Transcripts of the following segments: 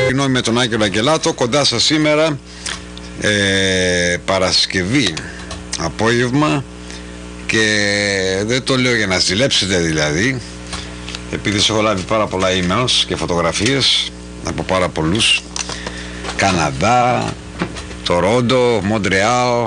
Γνώμη με τον Άγγελο Αγγελάτο, κοντά σας σήμερα, Παρασκευή απόγευμα, και δεν το λέω για να ζηλέψετε δηλαδή, επειδή σε έχω λάβει πάρα πολλά emails και φωτογραφίες από πάρα πολλούς. Καναδά, Τορόντο, Μοντρεάλ,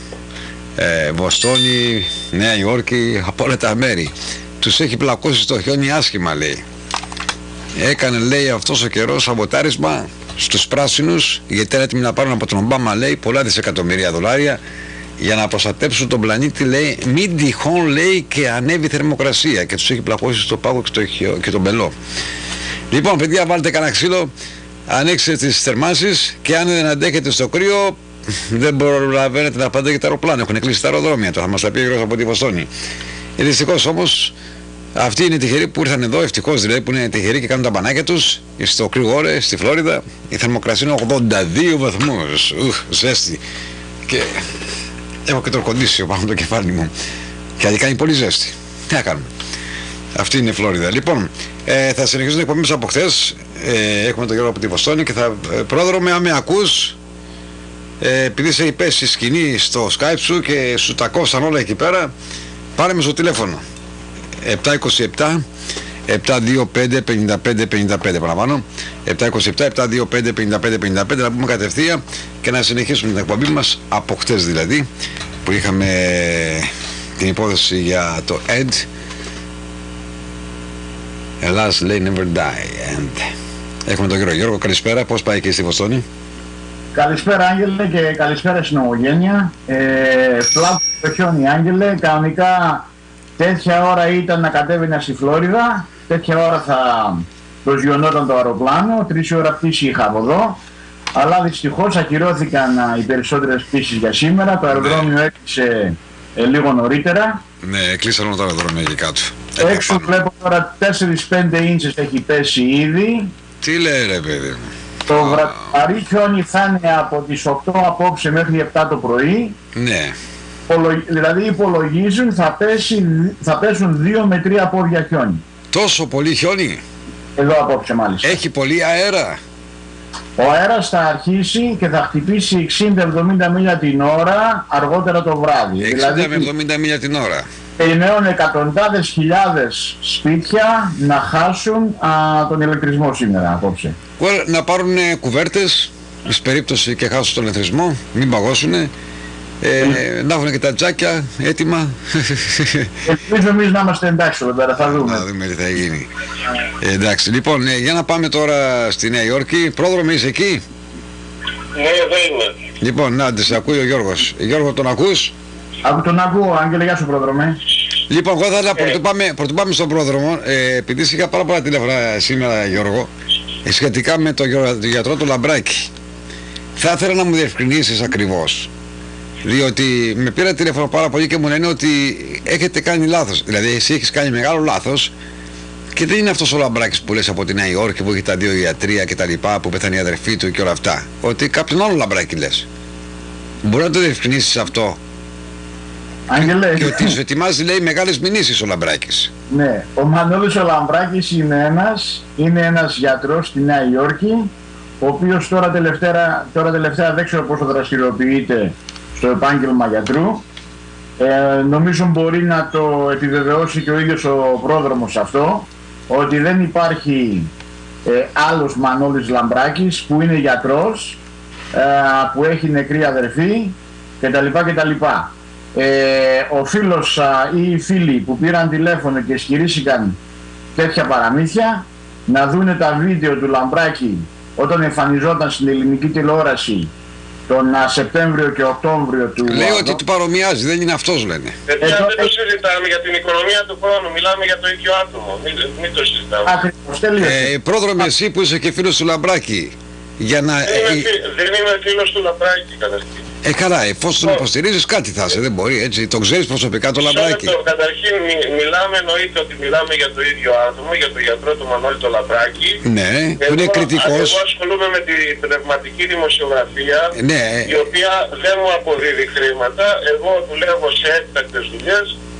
Βοστόνη, Νέα Υόρκη, από όλα τα μέρη. Τους έχει πλακώσει το χιόνι άσχημα, λέει. Έκανε, λέει, αυτός ο καιρός σαμποτάρισμα στους πράσινους, γιατί ήταν έτοιμοι να πάρουν από τον Ομπάμα, λέει, πολλά δισεκατομμυρία δολάρια για να προστατέψουν τον πλανήτη, λέει, μην τυχόν, λέει, και ανέβει η θερμοκρασία, και τους έχει πλακώσει στο πάγο και τον πελό. Λοιπόν, παιδιά, βάλτε κανένα ξύλο, ανοίξτε τις θερμάνσεις, και αν δεν αντέχετε στο κρύο, δεν προλαβαίνετε να πάτε και τα αεροπλάνα. Έχουν κλείσει τα αεροδρόμια, το θα μας τα πει από τη Βοστόνη. Δυστυχώς όμως, αυτοί είναι τυχεροί που ήρθαν εδώ, ευτυχώς δηλαδή που είναι τυχεροί και κάνουν τα μπανάκια τους. Στο Κρυγόρε, στη Φλόριδα, η θερμοκρασία είναι 82 βαθμούς. Ζέστη. Και έχω και το κοντίσιο πάνω το κεφάλι μου. Και αντί κάνει πολύ ζέστη. Τι να κάνουμε. Αυτή είναι η Φλόριδα. Λοιπόν, θα συνεχίσουμε εκπομπές από χθες. Έχουμε τον Γιώργο από τη Βοστόνη και θα πρόδρομε, αν με ακούς, επειδή σε έχει πέσει σκηνή στο Skype σου και σου τα κόψαν όλα εκεί πέρα, πάρε με στο τηλέφωνο 727 725 55 55, παραπάνω 727 725 55 55, να πούμε κατευθείαν και να συνεχίσουμε την εκπομπή μας από χτες δηλαδή, που είχαμε την υπόθεση για το ED, Ελλάς λέει never die. And έχουμε τον κύριο Γιώργο. Καλησπέρα, πώς πάει και στη Βοστόνη? Καλησπέρα, Άγγελε, και καλησπέρα στην ομογένεια. Πλάκου το χιόνι, Άγγελε. Κανονικά τέτοια ώρα ήταν να κατέβαινα στη Φλόριδα, τέτοια ώρα θα προσγειωνόταν το αεροπλάνο, 3 ώρα πτήση είχα από εδώ, αλλά δυστυχώς ακυρώθηκαν οι περισσότερες πτήσεις για σήμερα. Το αεροδρόμιο έκλεισε λίγο νωρίτερα. Ναι, κλείσαν όλα τα αεροδρόμια εκεί κάτω. Έξω βλέπω τώρα 4-5 ίντσες έχει πέσει ήδη. Τι λέει, ρε παιδί? Το βραδύ χιόνι θα είναι από τις 8 απόψε μέχρι 7 το πρωί. Ναι. Δηλαδή υπολογίζουν θα πέσουν 2 με 3 πόδια χιόνι. Τόσο πολύ χιόνι? Εδώ απόψε μάλιστα. Έχει πολύ αέρα? Ο αέρας θα αρχίσει και θα χτυπήσει 60-70 μίλια την ώρα αργότερα το βράδυ. 60 δηλαδή, με 70 μίλια την ώρα. Περιμένουν εκατοντάδες χιλιάδες σπίτια να χάσουν τον ηλεκτρισμό σήμερα απόψε. Να πάρουν κουβέρτες, σε περίπτωση και χάσουν τον ηλεκτρισμό, μην παγώσουνε. Να έχουν και τα τζάκια έτοιμα. Ελπίζω εμείς να είμαστε εντάξει εδώ πέρα, θα δούμε. Να δούμε τι θα γίνει. Εντάξει, λοιπόν, για να πάμε τώρα στη Νέα Υόρκη. Πρόδρομη, είσαι εκεί? Ναι, εδώ είμαι. Λοιπόν, να, σε ακούει ο Γιώργος. Γιώργο, τον ακούς? Τον ακούω, Άγγελε, γεια σου πρόδρομε. Λοιπόν, εγώ θα ήθελα πρωτού πάμε στον πρόδρομο, επειδή είχα πάρα πολλά τηλέφωνα σήμερα, Γιώργο, σχετικά με τον γιατρό του Λαμπράκη. Θα ήθελα να μου διευκρινίσεις ακριβώς. Διότι με πήρα τηλέφωνο πάρα πολύ και μου λένε ότι έχετε κάνει λάθος. Δηλαδή εσύ έχεις κάνει μεγάλο λάθος και δεν είναι αυτός ο Λαμπράκης που λες από τη Νέα Υόρκη που έχει τα 2 ιατρία και τα λοιπά, που πέθανε η αδερφή του και όλα αυτά. Ότι κάποιον άλλο Λαμπράκη λες. Μπορεί να το διευκρινίσεις αυτό? Άγγελε. Και ότι σου ετοιμάζει, λέει, μεγάλες μηνύσεις ο Λαμπράκης. Ναι, ο Μανώλης ο Λαμπράκης είναι ένας γιατρός στη Νέα Υόρκη, ο οποίος τώρα τελευταία δεν ξέρω πόσο δραστηριοποιείται στο επάγγελμα γιατρού. Νομίζω μπορεί να το επιβεβαιώσει και ο ίδιος ο πρόδρομος αυτό, ότι δεν υπάρχει άλλος Μανώλης Λαμπράκης που είναι γιατρός, που έχει νεκρή αδερφή κτλ. Ο φίλος ή οι φίλοι που πήραν τηλέφωνο και ισχυρίστηκαν τέτοια παραμύθια, να δούνε τα βίντεο του Λαμπράκη όταν εμφανιζόταν στην ελληνική τηλεόραση τον Σεπτέμβριο και Οκτώβριο του... Λέει ότι του παρομοιάζει, δεν είναι αυτός, λένε. Δεν το συζητάμε για την οικονομία του χρόνου, μιλάμε για το ίδιο άτομο, μην το συζητάμε. Ακριβώς, τελείωσε. Πρόδρομε, εσύ που είσαι και φίλος του Λαμπράκη, για να... Δεν είμαι φίλος του Λαμπράκη καταρχήν. Καλά, εφόσον υποστηρίζεις κάτι θα είσαι, δεν μπορεί έτσι, τον ξέρεις προσωπικά το Λαμπράκη. Καταρχήν μιλάμε, εννοείται ότι μιλάμε για το ίδιο άτομο, για τον γιατρό του Μανώλη το Λαμπράκη. Ναι, που είναι κριτικός. Εγώ ασχολούμαι με την πνευματική δημοσιογραφία, ναι, η οποία δεν μου αποδίδει χρήματα. Εγώ δουλεύω σε έκτακτες δουλειές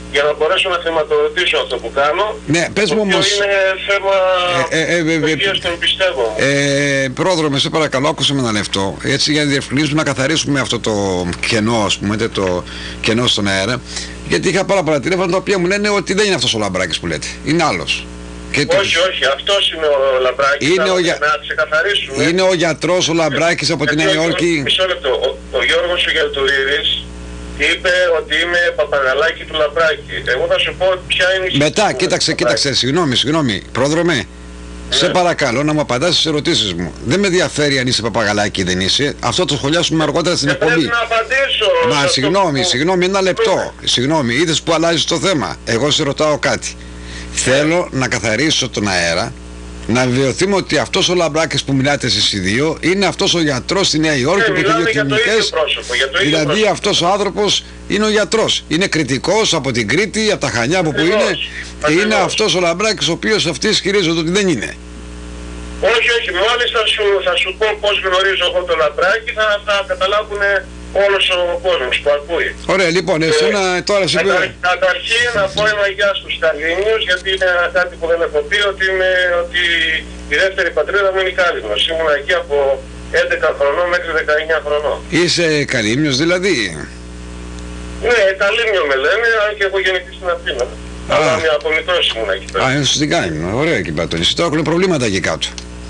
για να μπορέσω να χρηματοδοτήσω αυτό που κάνω. Ναι, πες μου όμως. Είναι θέμα υγείας των πιστεύω. Πρόδρομε, σε παρακαλώ, άκουσε με ένα λεπτό. Έτσι, για να διευκρινίσουμε, να καθαρίσουμε αυτό το κενό, ας πούμε, το κενό στον αέρα. Γιατί είχα πάρα τηλέφωνα τα οποία μου λένε ότι δεν είναι αυτός ο Λαμπράκης που λέτε. Είναι άλλος. Όχι, αυτός είναι ο Λαμπράκης. Να ξεκαθαρίσουμε. Είναι ο γιατρός ο Λαμπράκης από τη Νέα Υόρκη. Μισό λεπτό. Ο Γιώργος ο Γιαλτουρίδης είπε ότι είμαι παπαγαλάκι του Λαμπράκη. Εγώ θα σου πω ποια είναι η μετά, κοίταξε, συγγνώμη, πρόδρομε. Ναι. Σε παρακαλώ να μου απαντάς στις ερωτήσεις μου. Δεν με ενδιαφέρει αν είσαι παπαγαλάκι ή δεν είσαι. Αυτό το σχολιάσουμε αργότερα στην εκπομπή. Πρέπει να απαντήσω. Μα συγγνώμη, ένα λεπτό. Συγγνώμη, είδες που αλλάζει το θέμα. Εγώ σε ρωτάω κάτι. Θέλω να καθαρίσω τον αέρα, να βεβαιωθούμε ότι αυτός ο Λαμπράκης που μιλάτε εσείς οι δύο είναι αυτός ο γιατρός στη Νέα Υόρκη που έχει κλινικές. Δηλαδή αυτός ο άνθρωπος είναι ο γιατρός. Είναι κριτικός από την Κρήτη, από τα Χανιά από που είναι. Και είναι αυτός ο Λαμπράκης ο οποίος αυτοί ισχυρίζονται ότι δεν είναι. Όχι, μόλις θα σου πω πώς γνωρίζω εγώ τον Λαμπράκη, θα καταλάβουν όλος ο κόσμος που ακούει. Ωραία, λοιπόν, εσένα τώρα σου πει. Καταρχήν να πω ένα γεια στους Καλύμνιους, γιατί είναι κάτι που δεν έχω πει, ότι η δεύτερη πατρίδα μου είναι η Κάλυμνος. Ήμουν εκεί από 11 χρονών μέχρι 19 χρονών. Είσαι Καλύμνιος δηλαδή? Ναι, Καλύμνιο με λένε, αν και έχω γεννηθεί στην Αθήνα. Αλλά από μικρός ήμουν εκεί πέρα. Είσαι στην Κάλυμνο, ωραία εκεί πέρα. Τώρα έχουν προβλήματα εκεί κάτω.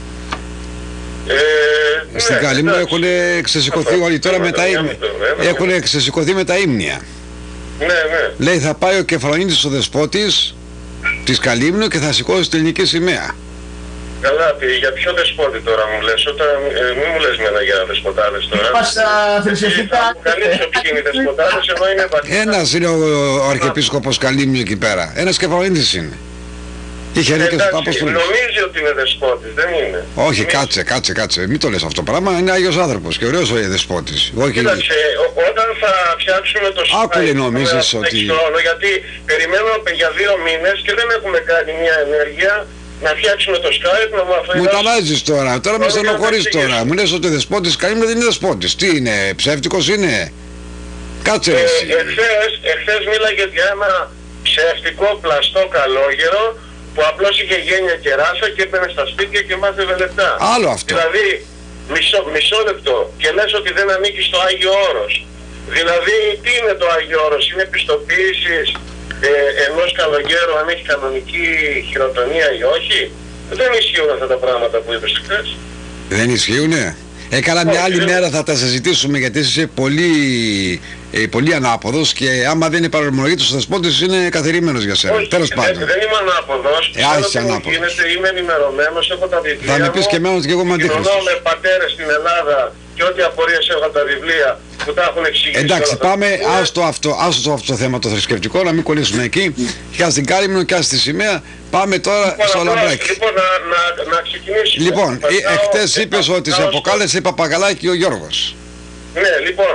Στην Καλύμνο έχουν ξεσηκωθεί όλοι τώρα με τα ύμνια. Έχουν ξεσηκωθεί με τα ύμνια. Ναι. Λέει θα πάει ο Κεφαλονίτης ο δεσπότης της Καλύμνου και θα σηκώσει την ελληνική σημαία. Καλά, για ποιο δεσπότη τώρα μου λες, μην μου λες μένα για δεσποτάδες τώρα. Είμαστε θρησκευτικά. Κανείς ποιοι είναι οι δεσποτάδες, ενώ είναι βασικά. Ένας είναι ο Αρχιεπίσκοπος Καλύμνου εκεί πέρα, ένας Κεφαλονίτης είναι. Είχε ρίξει ο Πάπος του. Νομίζει ότι είναι δεσπότης, δεν είναι. Όχι, κάτσε. Μην το λες αυτό το πράγμα. Είναι Άγιος άνθρωπος και ωραίος ο δεσπότης. Κοίταξε, όταν θα φτιάξουμε το Skype. Άκουλε νομίζεις ότι. Γιατί περιμένουμε για 2 μήνες και δεν έχουμε κάνει μια ενέργεια να φτιάξουμε το Skype, να μου αφαιρέσει. Μου τα αλλάζεις τώρα. Τώρα με στενοχωρείς τώρα. Μου λες ότι ο δεσπότης Καλύμνου δεν είναι δεσπότης. Τι είναι, ψεύτικος είναι? Κάτσε εσύ. Εχθές μίλαγε για ένα ψεύτικο πλαστό καλόγερο που απλώς είχε γένεια και ράσα και έμπαινε στα σπίτια και μάζευε λεπτά. Άλλο αυτό. Δηλαδή, μισό λεπτό και λες ότι δεν ανήκει στο Άγιο Όρος. Δηλαδή, τι είναι το Άγιο Όρος? Είναι πιστοποίησης ενός καλογέρου αν έχει κανονική χειροτονία ή όχι? Δεν ισχύουν αυτά τα πράγματα που είπες χθες. Δεν ισχύουνε? Καλά, μια άλλη μέρα θα τα συζητήσουμε γιατί είσαι πολύ ανάποδος και άμα δεν είναι παρομολογήτης ο δεσπότης είναι καθαρημένος για σένα. Τέλος πάντων. Δεν είμαι ανάποδος. Είμαι ενημερωμένος, έχω τα βιβλία. Θα με πεις και εμένα και εγώ είμαι αντίχρηστος. Κοινωνώ με πατέρες στην Ελλάδα και ό,τι απορίες έχω τα βιβλία που τα έχουν εξηγήσει. Εντάξει, πάμε, άστο αυτό το θέμα το θρησκευτικό, να μην κολλήσουμε εκεί. Και στην Κάλυμνο και στη σημαία. Πάμε τώρα στο Λαμπράκη. Λοιπόν, να ξεκινήσουμε. Λοιπόν, εχθές είπες ότι σε αποκάλεσε παπαγαλάκι ο Γιώργος. Ναι, λοιπόν,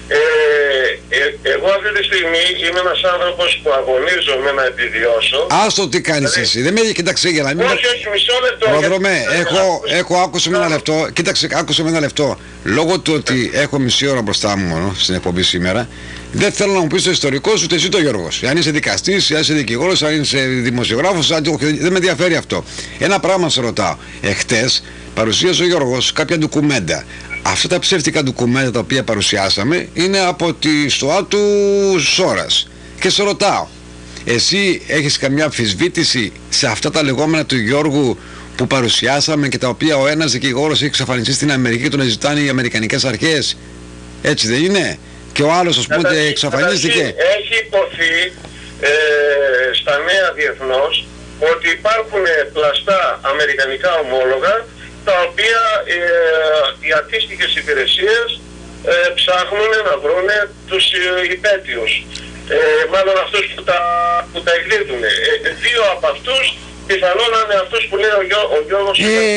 εγώ αυτή τη στιγμή είμαι ένας άνθρωπος που αγωνίζομαι να επιβιώσω. Άστο τι κάνεις εσύ, δεν με κοίταξε για να μην. Όχι, μισό λεπτό. Πρόδρομε, άκουσε με ένα λεπτό, κοίταξε, άκουσε με ένα λεπτό. Λόγω του ότι έχω μισή ώρα μπροστά μου μόνο στην εκπομπή σήμερα, δεν θέλω να μου πεις το ιστορικό σου, ούτε εσύ το Γιώργος. Αν είσαι δικαστής, αν είσαι δικηγόρος, αν είσαι δημοσιογράφος, δεν με ενδιαφέρει αυτό. Ένα πράγμα σε ρωτάω. Εχθές παρουσίασε ο Γιώργος κάποια ντοκουμέντα. Αυτά τα ψεύτικα ντοκουμέντα τα οποία παρουσιάσαμε είναι από τη στοά του Σόρας. Και σε ρωτάω, εσύ έχεις καμιά αμφισβήτηση σε αυτά τα λεγόμενα του Γιώργου που παρουσιάσαμε και τα οποία ο ένας δικηγόρος έχει εξαφανιστεί στην Αμερική και τον ζητάνε οι αμερικανικές αρχές? Έτσι δεν είναι? Και ο άλλος, ας πούμε, εξαφανίστηκε. Έχει υποθεί στα νέα διεθνώς ότι υπάρχουν πλαστά αμερικανικά ομόλογα τα οποία οι αντίστοιχες υπηρεσίες ψάχνουν να βρουν τους υπέτειους. Μάλλον αυτούς που τα εκδίδουν. 2 από αυτούς πιθανόν να είναι αυτούς που λέει ο Γιώργος.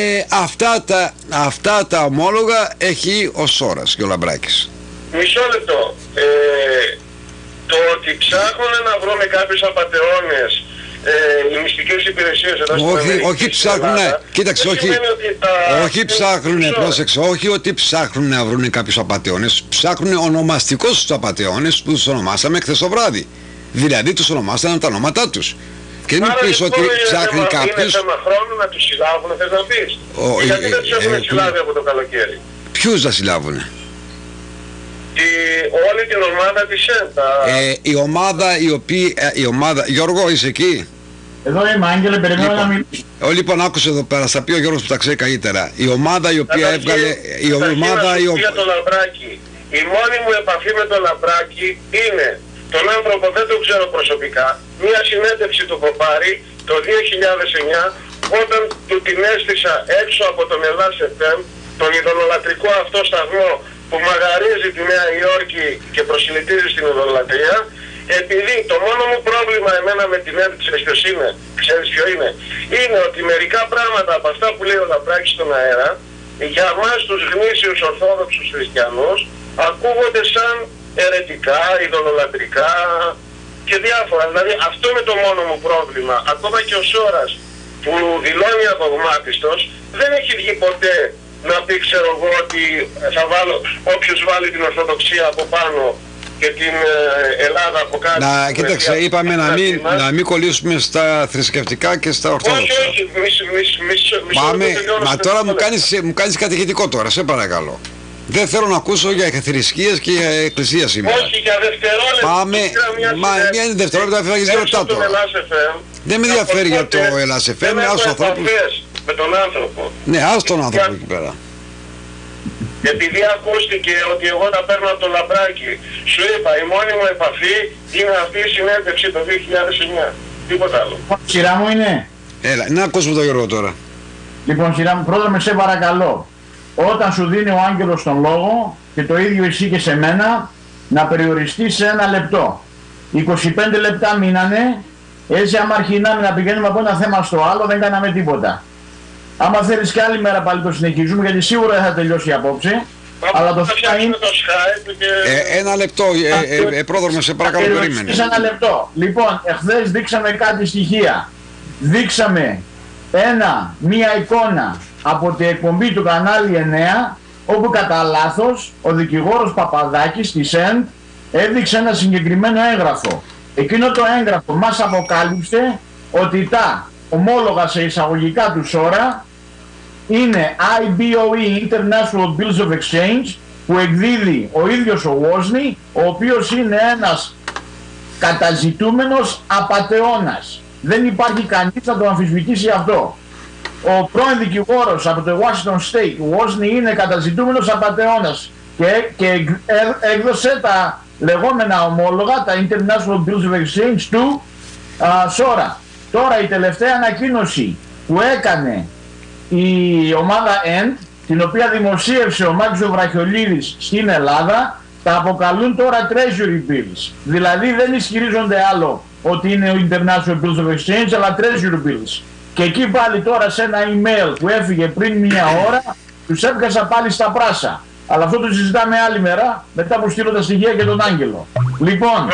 Αυτά τα ομόλογα έχει ο Σόρας και ο Λαμπράκης. Μισό λεπτό. Το ότι ψάχνουν να βρουν κάποιους απατεώνες οι μυστικές υπηρεσίες εδώ στην Αμερική. Όχι ψάχνουν, κοίταξε, όχι ψάχνουν, πρόσεξε, όχι ότι ψάχνουν να βρουν κάποιους απατεώνες, ψάχνουν ονομαστικώς τους απατεώνες που τους ονομάσαμε χθες το βράδυ. Δηλαδή τους ονομάσανε τα ονόματά τους. Και μην πεις ότι ψάχνει κάποιος... Είναι θέμα χρόνου να τους συλλάβουν, θες να πεις. Γιατί δεν τους έχουν συλλάβει από το καλοκαίρι. Ποιους θα συλλάβουνε? Όλη την ομάδα της ΕΝΤΑ. Η ομάδα... Γιώργο, είσαι εκεί? Εδώ είμαι, Άγγελε, περιμένω να μιλήσω. Λοιπόν, άκουσε εδώ πέρα, θα πει ο Γιώργος που τα ξέρει καλύτερα. Η ομάδα η οποία έβγαλε... Για το Λαμπράκη. Η μόνη μου επαφή με το Λαμπράκη είναι, τον άνθρωπο δεν τον ξέρω προσωπικά, μια συνέντευξη του έχω πάρει το 2009, όταν του την έστησα έξω από τον Ελλάς FM, τον ειδωλολατρικό αυτό σταθμό που μαγαρίζει τη Νέα Υόρκη και προσιλητίζει στην ειδωλολατρία, επειδή το μόνο μου πρόβλημα εμένα με την ένδειξη, ξέρεις ποιο είναι, είναι ότι μερικά πράγματα από αυτά που λέει ο Λαμπράκης στον αέρα, για μας τους γνήσιους ορθόδοξους χριστιανούς, ακούγονται σαν αιρετικά, ειδωλολατρικά και διάφορα. Δηλαδή αυτό είναι το μόνο μου πρόβλημα. Ακόμα και ο Σόρας που δηλώνει απογμάτιστος δεν έχει βγει ποτέ να πει, ξέρω εγώ, ότι θα βάλω, όποιος βάλει την Ορθοδοξία από πάνω και την Ελλάδα από κάτω. Κοίταξε, είπαμε να μην κολλήσουμε στα θρησκευτικά και στα ορθόδοξα. Όχι, Πάμε, μα τώρα μου κάνεις κατηχητικό τώρα, σε παρακαλώ. Δεν θέλω να ακούσω για θρησκείες και για εκκλησία σήμερα. Όχι, για δευτερόλεπτα. Πάμε, μια είναι δευτερόλεπτα, θα φύγεις 2 λεπτά τώρα. Δεν με ενδιαφέρει για το Ελλάς FM, με άλλους ανθρώπους. Με τον άνθρωπο. Ναι, ας τον άνθρωπο εκεί πέρα. Επειδή ακούστηκε ότι εγώ τα παίρνω από το Λαμπράκι, σου είπα, η μόνη μου επαφή είναι αυτή η συνέντευξη το 2009. Τίποτα άλλο. Σειρά μου είναι. Έλα, να ακούσουμε τον Γιώργο τώρα. Λοιπόν, σειρά μου, πρόεδρε, σε παρακαλώ. Όταν σου δίνει ο άγγελος τον λόγο, και το ίδιο εσύ και σε μένα, να περιοριστείς σε 1 λεπτό. 25 λεπτά μείνανε, έτσι άμα αρχινάμε να πηγαίνουμε από ένα θέμα στο άλλο, δεν κάναμε τίποτα. Άμα θέλεις και άλλη μέρα πάλι το συνεχίζουμε, γιατί σίγουρα δεν θα τελειώσει απόψε. Αλλά το θέμα είναι... Ένα λεπτό, πρόδρομο, σε παρακαλώ, περίμενε. 1 λεπτό. Λοιπόν, εχθές δείξαμε κάτι στοιχεία. Δείξαμε μία εικόνα από την εκπομπή του κανάλι 9, όπου κατά λάθος ο δικηγόρος Παπαδάκης της ΕΝΤ έδειξε ένα συγκεκριμένο έγγραφο. Εκείνο το έγγραφο μας αποκάλυψε ότι τα ομόλογα σε εισαγωγικά του Σόρα είναι IBOE, International Bills of Exchange, που εκδίδει ο ίδιος ο Βόσνη, ο οποίος είναι ένας καταζητούμενος απατεώνας. Δεν υπάρχει κανείς να το αμφισβητήσει αυτό. Ο πρώην δικηγόρος από το Washington State, ο Βόσνη, είναι καταζητούμενος απατεώνας και έκδοσε τα λεγόμενα ομόλογα, τα International Bills of Exchange του Σόρα. Τώρα η τελευταία ανακοίνωση που έκανε η ομάδα END, την οποία δημοσίευσε ο Μάκης Βραχιολίδης στην Ελλάδα, τα αποκαλούν τώρα Treasury Bills. Δηλαδή δεν ισχυρίζονται άλλο ότι είναι ο International Bills of Exchange, αλλά Treasury Bills. Και εκεί πάλι τώρα σε ένα email που έφυγε πριν 1 ώρα, τους έβγασα πάλι στα πράσα. Αλλά αυτό το συζητάμε άλλη μέρα, μετά που στείλω τα στοιχεία και τον Άγγελο. Λοιπόν,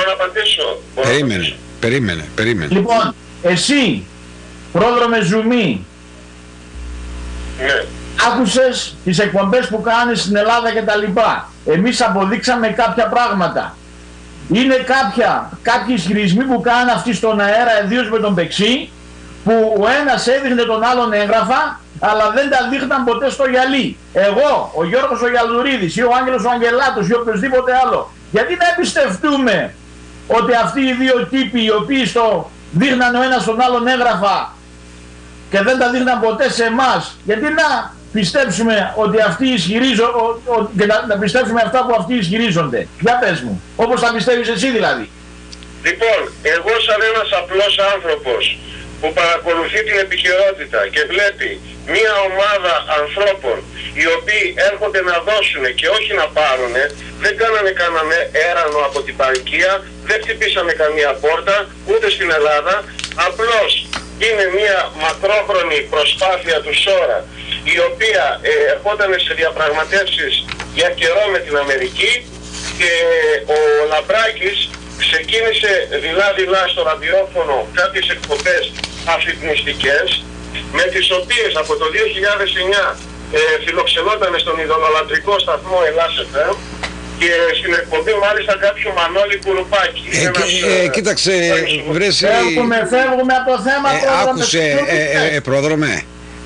περίμενε. Λοιπόν, εσύ, πρόδρομε Ζουμί, ναι, άκουσες τις εκπομπές που κάνεις στην Ελλάδα και τα λοιπά. Εμείς αποδείξαμε κάποια πράγματα. Είναι κάποιοι ισχυρισμοί που κάνουν αυτοί στον αέρα, ιδίως με τον Πεξί, που ο ένας έδειχνε τον άλλον έγγραφα, αλλά δεν τα δείχναν ποτέ στο γυαλί. Εγώ, ο Γιώργος ο Γιαλδουρίδης ή ο Άγγελος ο Αγγελάτος ή οποιοδήποτε άλλο. Γιατί να εμπιστευτούμε ότι αυτοί οι 2 τύποι οι οποίοι στο δείχναν ο ένας τον άλλον έγγραφα και δεν τα δείχναν ποτέ σε εμάς, γιατί να πιστέψουμε ότι αυτοί και να πιστέψουμε αυτά που αυτοί ισχυρίζονται? Για πες μου, όπως τα πιστεύεις εσύ δηλαδή. Λοιπόν, εγώ σαν ένας απλός άνθρωπος που παρακολουθεί την επικαιρότητα και βλέπει μία ομάδα ανθρώπων οι οποίοι έρχονται να δώσουν και όχι να πάρουν, δεν κάνανε κανένα έρανο από την παροικία, δεν χτυπήσανε καμία πόρτα ούτε στην Ελλάδα, απλώς είναι μία μακρόχρονη προσπάθεια του Σόρα, η οποία ερχόταν σε διαπραγματεύσεις για καιρό με την Αμερική, και ο Λαμπράκης ξεκίνησε δειλά-δειλά στο ραδιόφωνο κάποιες εκπομπές αφυπνιστικές, με τις οποίες από το 2009 φιλοξενόταν στον ειδωλολατρικό σταθμό Ελλάς FM, και στην εκπομπή μάλιστα κάποιο Μανώλη Κουρουπάκη. Κοίταξε, βρέσει... Φεύγουμε από το θέμα, άκουσε, πρόδρομε.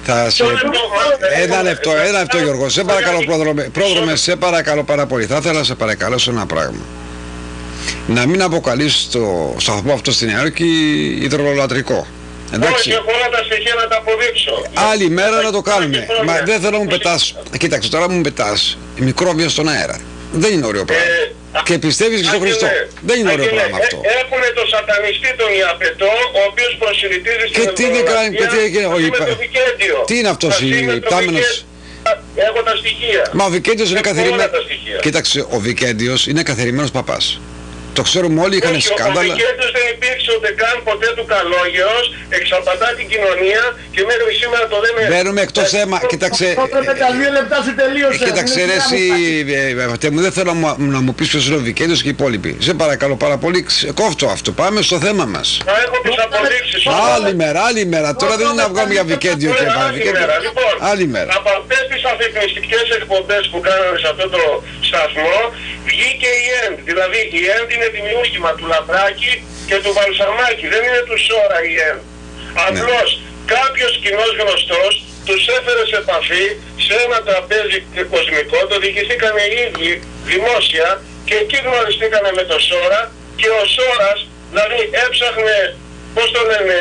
Ένα λεπτό Γιώργο, σε παρακαλώ πρόδρομε, σε παρακαλώ πάρα πολύ. Θα ήθελα να σε παρακαλέσω ένα πράγμα. Να μην αποκαλείς το σταθμό αυτό στην Νέα Υόρκη υδρολατρικό. Εντάξει. Όχι, έχω όλα τα στοιχεία να τα αποδείξω. Άλλη μέρα να το κάνουμε. Μα δεν θέλω να μου πετάς. Κοίταξε, τώρα μου πετάς μικρόβια στον αέρα. Δεν είναι ωραίο πράγμα. Και πιστεύεις και στον Χριστό. Δεν είναι ωραίο πράγμα αυτό. Έχουν το σατανιστή τον Ιαπετό, ο οποίος προσιλητίζει στην Ευρωλατρία. Τι είναι αυτός η υπτάμενος? Έχω τα στοιχεία. Μα ο Βικέντιος είναι καθαρημένος. Κοίταξε, ο Βικέντιος είναι καθαρημένος παπάς. Το ξέρουμε όλοι, είχαν σκάνδαλα. Ο Βικέντιος δεν υπήρξε ούτε καν ποτέ του καλόγερος, εξαπατά την κοινωνία και μέχρι σήμερα το λέμε... Μπαίνουμε εκτός θέμα, κοίταξε... Τα 2 λεπτά σου τελείωσε. Κοίταξε ρε εσύ, δεν θέλω να μου πεις ποιος είναι ο Βικέντιος και οι υπόλοιποι. Σε παρακαλώ πάρα πολύ, κόφτω αυτό, πάμε στο θέμα μας. Θα έχω τις αποδείξεις. Άλλη μέρα, τώρα δεν είναι να βγάλουμε για Βικέντιο και Βικέντιο. Άλλη μέρα. Από αυτές τις αφιπνιστικές εκπομπές που κάνανε σε αυτό το σταθμό, βγήκε η ΕΝΤ. Δηλαδή η ΕΝΤ είναι δημιούργημα του Λαμπράκη και του Βαλσαμάκη, δεν είναι του Σόρα η ΕΝΤ. Απλώς κάποιος κοινός γνωστός τους έφερε σε επαφή σε ένα τραπέζι κοσμικό, το διοικηθήκανε οι ίδιοι δημόσια και εκεί γνωριστήκανε με το Σόρα και ο Σόρας δηλαδή έψαχνε, πώς το λένε,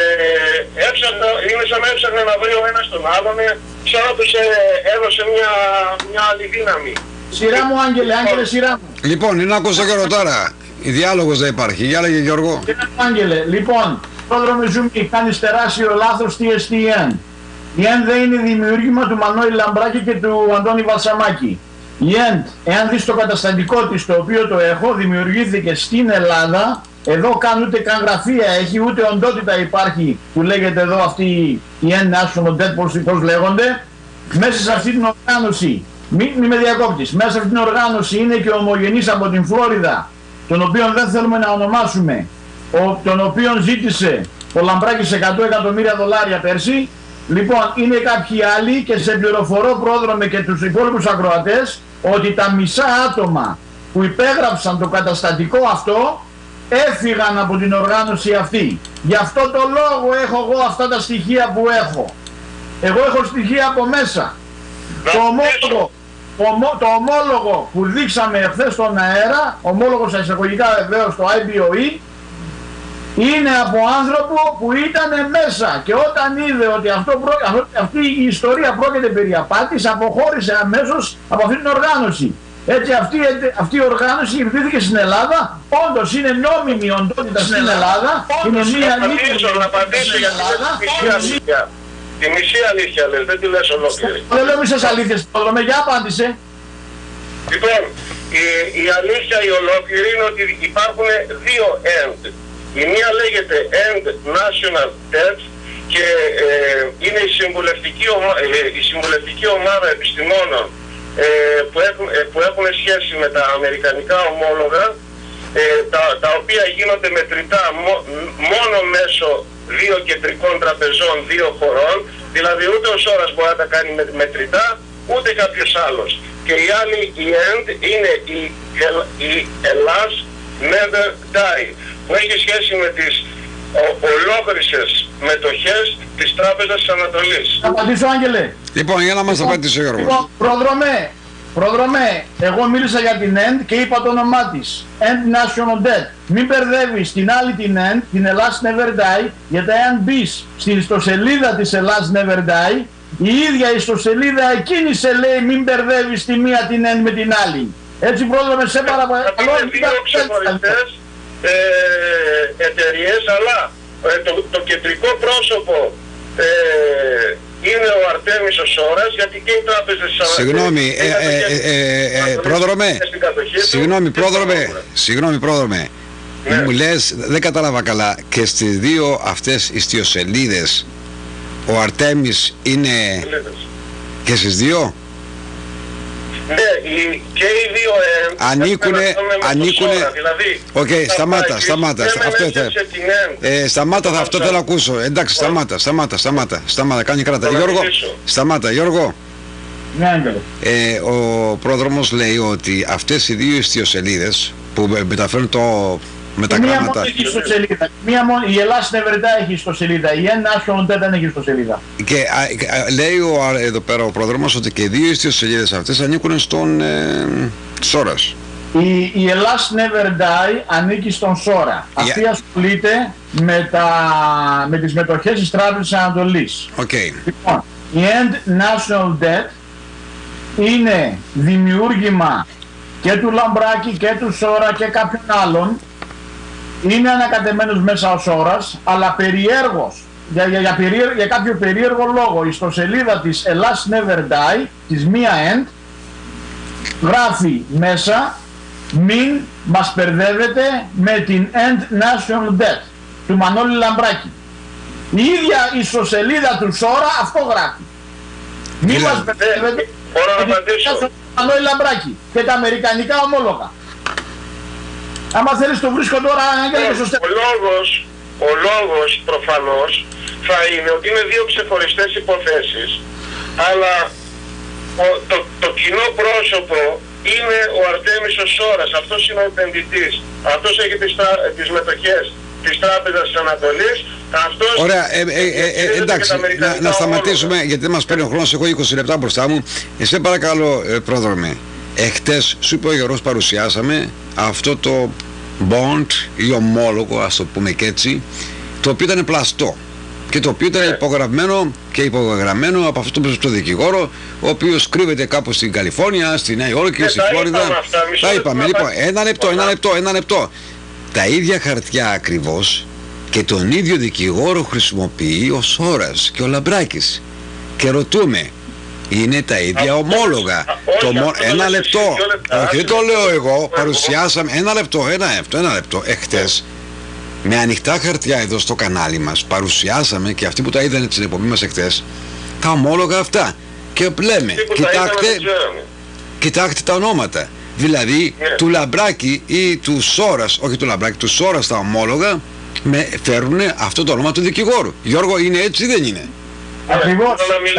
είναι σαν να έψαχνε να βρει ο ένας τον άλλον, σαν να τους έδωσε μια άλλη δύναμη. Σειρά μου Άγγελε, σειρά μου. Λοιπόν, είναι να ακούσω καιρό τώρα. Η διάλογος δεν υπάρχει. Για λέγε Γιώργο. Σειρά μου Άγγελε, λοιπόν, πρόδρομε Ζουμί, κάνεις τεράστιο λάθος τι εστί η ΕΝ. Η ΕΝ δεν είναι δημιούργημα του Μανώλη Λαμπράκη και του Αντώνη Βαλσαμάκη. Η ΕΝ, εάν δεις το καταστατικό της, το οποίο το έχω, δημιουργήθηκε στην Ελλάδα. Εδώ καν ούτε καν γραφεία έχει, ούτε οντότητα υπάρχει που λέγεται εδώ αυτή η ΕΝ National Debt, πώς λέγονται. Μέσα σε αυτή την οργάνωση, μη με διακόπτεις, μέσα σε αυτή την οργάνωση είναι και ο ομογενής από την Φλόριδα, τον οποίον δεν θέλουμε να ονομάσουμε, τον οποίον ζήτησε ο Λαμπράκης $100 εκατομμύρια πέρσι. Λοιπόν, είναι κάποιοι άλλοι και σε πληροφορώ πρόδρομε και τους υπόλοιπους ακροατές ότι τα μισά άτομα που υπέγραψαν το καταστατικό αυτό έφυγαν από την οργάνωση αυτή. Γι' αυτό το λόγο έχω εγώ αυτά τα στοιχεία που έχω. Εγώ έχω στοιχεία από μέσα. Το ομόλογο που δείξαμε εχθές στον αέρα, ομόλογο στα εισαγωγικά βεβαίως στο IBOE, είναι από άνθρωπο που ήταν μέσα και όταν είδε ότι αυτή η ιστορία πρόκειται περί απάτης, αποχώρησε αμέσως από αυτή την οργάνωση. Έτσι αυτή η οργάνωση ιδρύθηκε στην Ελλάδα, όντως είναι νόμιμη οντότητα στην Ελλάδα, είναι μία να απαντήσω για τη μισή αλήθεια λες, δεν τη λες ολόκληρη. Δεν λέω μισές αλήθειες, για απάντησε. Λοιπόν, η αλήθεια η ολόκληρη είναι ότι υπάρχουν δύο END. Η μία λέγεται END National Debt και είναι η συμβουλευτική ομάδα επιστημόνων που έχουν σχέση με τα αμερικανικά ομόλογα, τα οποία γίνονται μετρητά μόνο μέσω δύο κεντρικών τραπεζών, δύο χωρών, δηλαδή ούτε ο Σόρας μπορεί να τα κάνει μετρητά, ούτε κάποιος άλλος. Και η άλλη, η END, είναι η Ελλάς Never Die, που έχει σχέση με τις ολόκληρες μετοχές της Τράπεζας της Ανατολής. Θα απαντήσω, Άγγελε. Λοιπόν, για να μας απαντήσει ο Γιώργος. Λοιπόν, πρόδρομε, εγώ μίλησα για την END και είπα το όνομά της. END National Debt. Μην μπερδεύεις την άλλη την END, την Ελλάς Never Die, γιατί εάν μπεις στην ιστοσελίδα της Ελλάς Never Die, η ίδια ιστοσελίδα εκείνη σε λέει μην μπερδεύεις τη μία την END με την άλλη. Έτσι πρόδρομε, σε παρακαλώ. Είναι δύο ξεχωριστές εταιρείες, αλλά το κεντρικό πρόσωπο είναι ο Αρτέμις ο Σόρας, γιατί και οι τράπεζες της Ανατολής... Συγγνώμη πρόδρομε, ναι. Μου λες, δεν κατάλαβα καλά, και στις δύο αυτές ιστιοσελίδες ο Αρτέμις είναι και στις δύο? Ναι, και οι δύο ανήκουνε. Δηλαδή, σταμάτα. Αυτό θέλω να ακούσω. Εντάξει, σταμάτα. Κάνει κράτα. Γιώργο, σταμάτα, Γιώργο. Ναι, Άγγελε. Ο πρόδρομος λέει ότι αυτές οι δύο ιστιοσελίδες που μεταφέρουν με τα Μία γράμματα... μόνο έχει ιστοσελίδα. Η Ελλάς Never Die έχει ιστοσελίδα. Η National Debt δεν έχει ιστοσελίδα. Και λέει εδώ πέρα ο πρόδρομος ότι και οι δύο ιστιοσελίδες αυτές ανήκουν στον Σόρας. Η Ελλάς Never Die ανήκει στον Σόρα. Αυτή ασχολείται με τις μετοχές της Τράπεζας Ανατολής. Okay. Λοιπόν, η End National Debt είναι δημιούργημα και του Λαμπράκη και του Σόρα και κάποιων άλλων. Είναι ανακατεμένος μέσα ο Σόρας, αλλά περιέργως, για κάποιο περίεργο λόγο, η ιστοσελίδα της Ελλάς Never Die, της μία End, γράφει μέσα μην μας μπερδεύετε με την End National Debt του Μανώλη Λαμπράκη. Η ίδια ιστοσελίδα του Σόρα αυτό γράφει. Μην μας μπερδεύετε με την End του Μανώλη Λαμπράκη και τα αμερικανικά ομόλογα. Άμα θέλεις το βρίσκω τώρα και σωστά. Ο λόγος προφανώς θα είναι ότι είναι δύο ξεχωριστές υποθέσεις, αλλά το κοινό πρόσωπο είναι ο Αρτέμις ο Σόρας, αυτός είναι ο επενδυτής, αυτός έχει τις μετοχές της Τράπεζας της Ανατολής, αυτός... Ωραία, εντάξει, να σταματήσουμε γιατί δεν μας παίρνει ο χρόνος, έχω 20 λεπτά μπροστά μου. Σε παρακαλώ πρόδρομε, εχτες σου είπε ο Γιώργος, παρουσιάσαμε αυτό το bond ή ομόλογο, ας το πούμε και έτσι, το οποίο ήταν πλαστό και το οποίο ήταν υπογραμμένο και υπογραμμένο από αυτόν τον δικηγόρο, ο οποίος κρύβεται κάπου στην Καλιφόρνια, στη Νέα Υόρκη, στη Φλόριδα. Τα είπαμε. Λοιπόν, ένα λεπτό. Τα ίδια χαρτιά ακριβώς και τον ίδιο δικηγόρο χρησιμοποιεί ο Σόρας και ο Λαμπράκης. Και ρωτούμε, είναι τα ίδια ομόλογα? Ένα λεπτό. Όχι, δεν το λέω εγώ. Παρουσιάσαμε. Ένα λεπτό. Εχθές, με ανοιχτά χαρτιά εδώ στο κανάλι μας, παρουσιάσαμε και αυτοί που τα είδαν στην εκπομπή μας εχθές, τα ομόλογα αυτά. Και λέμε, κοιτάξτε τα ονόματα. Δηλαδή, του Λαμπράκη ή του Σόρας, όχι του Λαμπράκη, του Σόρας τα ομόλογα, φέρουν αυτό το όνομα του δικηγόρου. Γιώργο, είναι έτσι ή δεν είναι? Ακριβώς.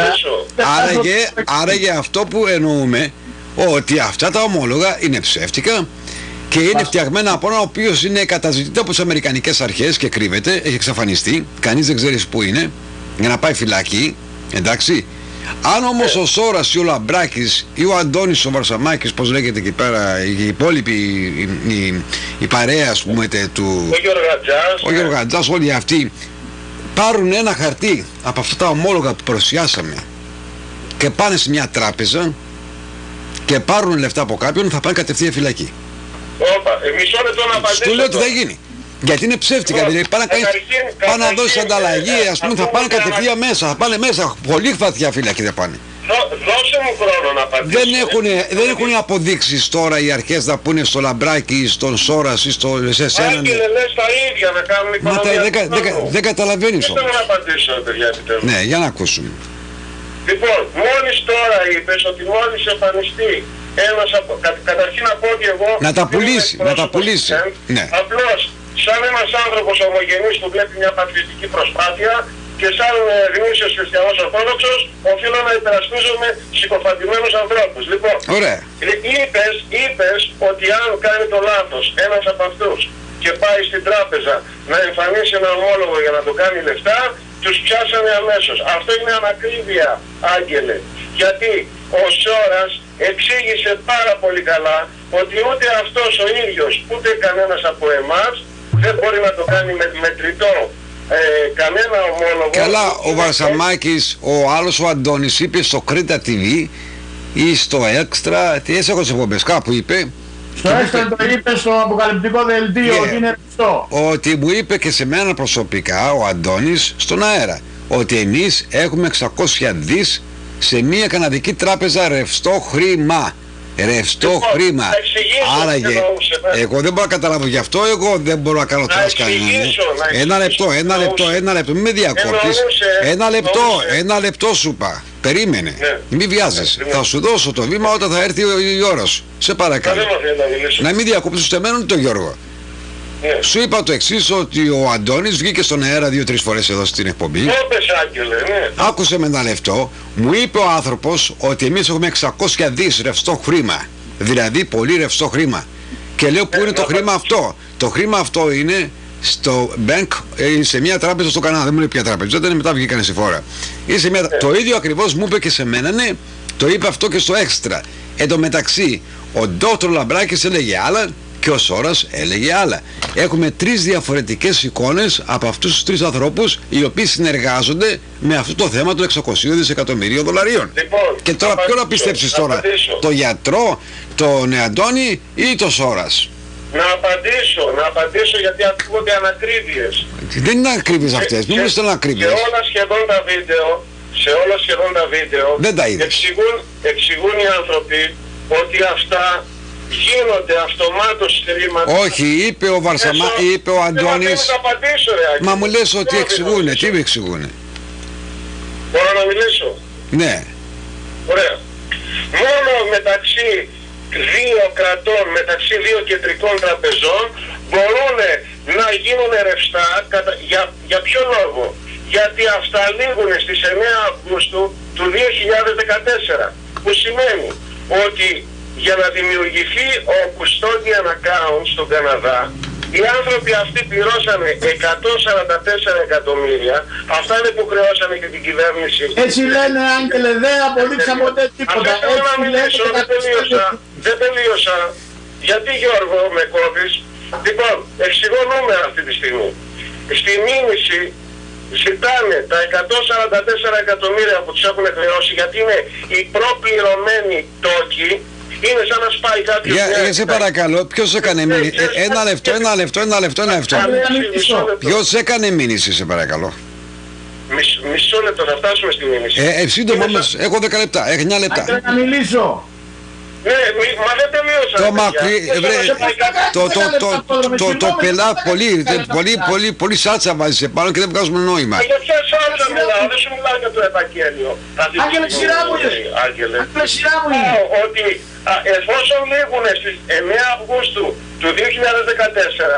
Άραγε αυτό που εννοούμε, ότι αυτά τα ομόλογα είναι ψεύτικα και είναι φτιαγμένα από έναν ο οποίος είναι καταζητητή από τις αμερικανικές αρχές και κρύβεται, έχει εξαφανιστεί, κανείς δεν ξέρει που είναι, για να πάει φυλακή, εντάξει. Αν όμως ο Σόρας ή ο Λαμπράκης ή ο Αντώνης ο Βαρσαμάκης, πώς λέγεται εκεί πέρα, οι υπόλοιποι, η παρέα, ας πούμε, του... Ο Γεωργατζάς, όλοι αυτοί, πάρουν ένα χαρτί από αυτά τα ομόλογα που παρουσιάσαμε και πάνε σε μια τράπεζα και πάρουν λεφτά από κάποιον, θα πάνε κατευθείαν φυλακή. Μισό λεπτό να απαντήσω. Του λέω ότι θα γίνει. Γιατί είναι ψεύτικα, δηλαδή πάνε να δώσεις ανταλλαγή, ας πούμε, θα πάνε κατευθείαν μέσα, θα πάνε μέσα, πολύ βαθιά φυλακή δεν πάνε. Δώσε μου χρόνο να απαντήσω. Δεν έχουν αποδείξεις τώρα οι αρχές να πούνε στο Λαμπράκη ή στον Σόρας ή σε εσένα. Άγγελε, λες τα ίδια να κάνουν οικονομία. Δεν καταλαβαίνεις όμως. Δεν θέλω να απαντήσω, παιδιά, επιτέλους. Ναι, για να ακούσουμε. Λοιπόν, μόλις τώρα είπες ότι μόλις εμφανιστεί ένας από... Καταρχήν να πω ότι εγώ... Να τα πουλήσει. Ναι. Απλώς, σαν ένας άνθρωπος ομογενής που βλέπει μια πατριωτική προσπάθεια και σαν γνήσιος χριστιανός ορθόδοξος, οφείλω να υπερασπίζομαι συκοφαντημένους ανθρώπους. Λοιπόν, είπες ότι αν κάνει το λάθος ένας από αυτούς και πάει στην τράπεζα να εμφανίσει ένα ομόλογο για να το κάνει λεφτά, τους πιάσανε αμέσως. Αυτό είναι ανακρίβεια, Άγγελε. Γιατί ο Σόρας εξήγησε πάρα πολύ καλά ότι ούτε αυτός ο ίδιος, ούτε κανένας από εμάς δεν μπορεί να το κάνει με μετρητό κανένα ομόλογο. Καλά, ο Βαρσαμάκης, ο άλλος ο Αντώνης είπε στο Κρήτα TV ή στο Έξτρα, τι έχω τις εκπομπές, κάπου είπε. Στο Έξτρα το είπε στο αποκαλυπτικό δελτίο ότι είναι ρευστό. Ότι μου είπε και σε μένα προσωπικά ο Αντώνης στον αέρα ότι εμείς έχουμε 600 δις σε μια καναδική τράπεζα ρευστό χρήμα. Ρευστό χρήμα. Άραγε, εγώ δεν μπορώ να καταλάβω γι' αυτό, εγώ δεν μπορώ να κάνω τρας κανέναν. Ένα λεπτό, μην με διακόπτεις. Ένα λεπτό σου είπα. Περίμενε, μην βιάζεσαι. Θα σου δώσω το βήμα όταν θα έρθει η ώρα σου. Σε παρακαλώ. Να μην διακόπτεις ούτε εμένα ούτε τον Γιώργο. Ναι. Σου είπα το εξής, ότι ο Αντώνης βγήκε στον αέρα 2-3 φορές εδώ στην εκπομπή. Όπες, Άγγελε, ναι. Άκουσε με ένα λεπτό, μου είπε ο άνθρωπος ότι εμείς έχουμε 600 δις ρευστό χρήμα. Δηλαδή πολύ ρευστό χρήμα. Και λέω πού είναι το χρήμα αυτό. Το χρήμα αυτό είναι στο bank, σε μια τράπεζα στο Καναδά. Δεν μου λέει ποια τράπεζα, δεν μετά βγήκανε σε φόρα. Το ίδιο ακριβώς μου είπε και σε μένα, ναι, το είπε αυτό και στο έξτρα. Εν τω μεταξύ, ο Δόκτωρ Λαμπράκης έλεγε άλλα και ο Σόρας έλεγε άλλα. Έχουμε τρεις διαφορετικές εικόνες από αυτούς τους τρεις ανθρώπους, οι οποίοι συνεργάζονται με αυτό το θέμα των 600 δισεκατομμυρίων δολαρίων. Λοιπόν, και τώρα ποιο να πιστέψεις τώρα, το γιατρό, τον Αντώνη ή το Σόρας? Να απαντήσω γιατί ακούγονται ανακρίβειες. Δεν είναι ακρίβειες αυτές, μην μιλήσετε ανακρίβειες. Σε όλα σχεδόν τα βίντεο, δεν τα είδες. εξηγούν οι άνθρωποι ότι αυτά γίνονται αυτομάτως χρήματα. Όχι, είπε ο Βαρσαμά, είπε ο Αντώνης. Μα μου λες ότι εξηγούνε, τι με εξηγούνε? Μπορώ να μιλήσω? Ναι. Ωραία. Μόνο μεταξύ δύο κρατών, μεταξύ δύο κεντρικών τραπεζών μπορούν να γίνουν ρευστά. Για ποιο λόγο? Γιατί αυτά λήγουν στις 9 Αυγούστου του 2014, που σημαίνει ότι για να δημιουργηθεί ο custodian account στον Καναδά, οι άνθρωποι αυτοί πληρώσανε 144 εκατομμύρια. Αυτά είναι που χρεώσανε και την κυβέρνηση. Έτσι λένε, Άγγελε, δεν απολύξαμε ποτέ τίποτα. Δεν τελείωσα. Γιατί, Γιώργο, με κόβεις? Λοιπόν, εξηγώ νούμερα αυτή τη στιγμή. Στη μήνυση ζητάνε τα 144 εκατομμύρια που τους έχουν χρεώσει, γιατί είναι οι προπληρωμένοι τόκοι. Είναι σαν να σπάει κάποιος. Σε παρακαλώ, ποιος έκανε μήνυση? Ένα λεπτό. Ποιος έκανε μήνυση, σε παρακαλώ? Μισό λεπτό, θα φτάσουμε στη μήνυση. Σύντομα όμως, έχω 10 λεπτά, 9 λεπτά. Θέλω να μιλήσω. Ναι, μα δεν τελείωσα. Το μακρύ, το πελά πολύ σάτσα βάζεις επάνω και δεν βγάζουμε νόημα. Για ποια σάτσα μιλάω, δεν σου μιλάω για το Ευαγγέλιο. Άγγελε, σειρά μου είναι. Ότι εφόσον λήγουν στις 9 Αυγούστου του 2014,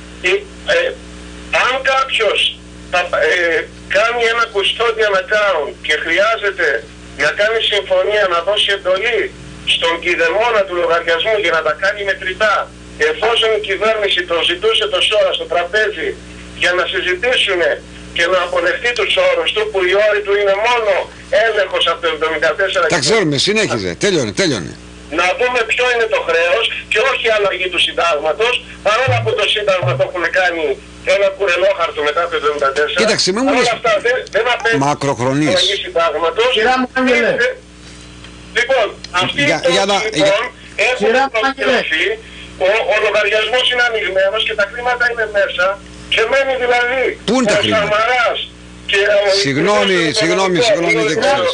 αν κάποιος κάνει ένα custodian account και χρειάζεται να κάνει συμφωνία, να δώσει εντολή στον κηδεμόνα του λογαριασμού για να τα κάνει μετρητά, εφόσον η κυβέρνηση τον ζητούσε το Σόρα στο τραπέζι για να συζητήσουν και να αποδεχτεί τους όρους του, που οι όροι του είναι μόνο έλεγχος από το 74. Τα ξέρουμε, συνέχιζε, τέλειωνε. Να δούμε ποιο είναι το χρέος και όχι η αλλαγή του συντάγματος, παρόλα που το σύνταγμα το έχουν κάνει ένα κουρελόχαρτο μετά το 74. Κοίταξε, μην μου λες μακροχρονής. Αλλαγή συντάγματος. Λοιπόν, αυτοί έχουν προκριθεί, ο λογαριασμός είναι ανοιγμένος και τα χρήματα είναι μέσα και μένει δηλαδή πού είναι τα χρήματα? Σαμαράς Συγγνώμη, δεν ξέρεις.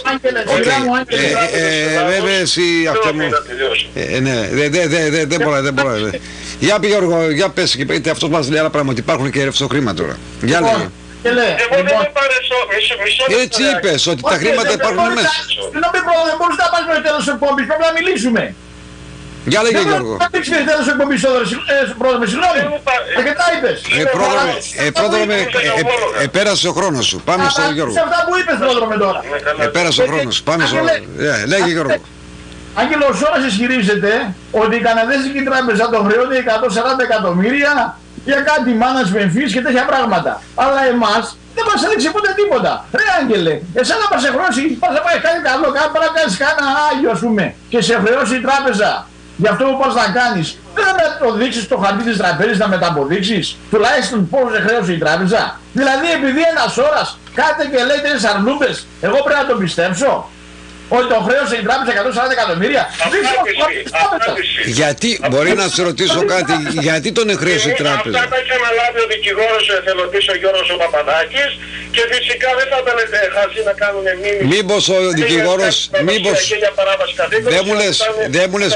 Βέβαια εσύ αυτό μου. Ναι, δεν μπορώ. Για πει Γιώργο, για πες και πείτε, αυτός μας λέει άλλα πράγματα, ότι υπάρχουν και ρευστό χρήμα τώρα. Για λέγε. Εγώ δεν με παρέσω, μισό. Έτσι είπες, ότι τα χρήματα υπάρχουν μέσα. Συγγνώμη πρόεδρε, δεν μπορείς να πας με το τέλος της εκπομπής, πρέπει να μιλήσουμε. Για λέγε Γιώργο. Δεν ξέρεις τέλος της εκπομπής, πρόεδρε, συγγνώμη. Αρκετά είπες. Πρόεδρε, επέρασε ο χρόνος σου. Πάμε στον Γιώργο. Σε αυτά που είπες, πρόεδρε, τώρα. Επέρασε ο χρόνος σου. Πάμε στον Λέγε Γιώργο. Άγγελο, ο Σόρας ισχυρίζεται ότι η Καναδέζικη τράπεζα το χρεώνει 140 εκατομμύρια για κάτι management fees και τέτοια πράγματα. Αλλά εμάς δεν μας έδειξε ποτέ τίποτα. Ρε Άγγελε, εσένα να μας χρεώσει, πας να πάει κάτι καλό, πρέπει να κάνεις κάνα άγιο ας πούμε και σε χρεώσει η τράπεζα για αυτό που πας να κάνεις. Δεν θα το δείξεις στο χαρτί της τραπέζης να μεταποδείξεις τουλάχιστον πώς σε χρέωσε η τράπεζα? Δηλαδή επειδή ένας Σόρας κάτε και λέει τέτοιες αρλούμπες, εγώ πρέπει να τον πιστέψω ότι το χρέωσε η τράπεζα 140 εκατομμύρια? Γιατί, μπορεί να σε ρωτήσω κάτι, γιατί τον χρέωσε η τράπεζα? Αυτά τα έχει αναλάβει ο δικηγόρος ο εθελοντής, ο Γιώργος ο Παπαδάκης, και φυσικά δεν θα ήταν χαζοί να κάνουν μήνυση. Μήπως ο δικηγόρος, δεν μου λες,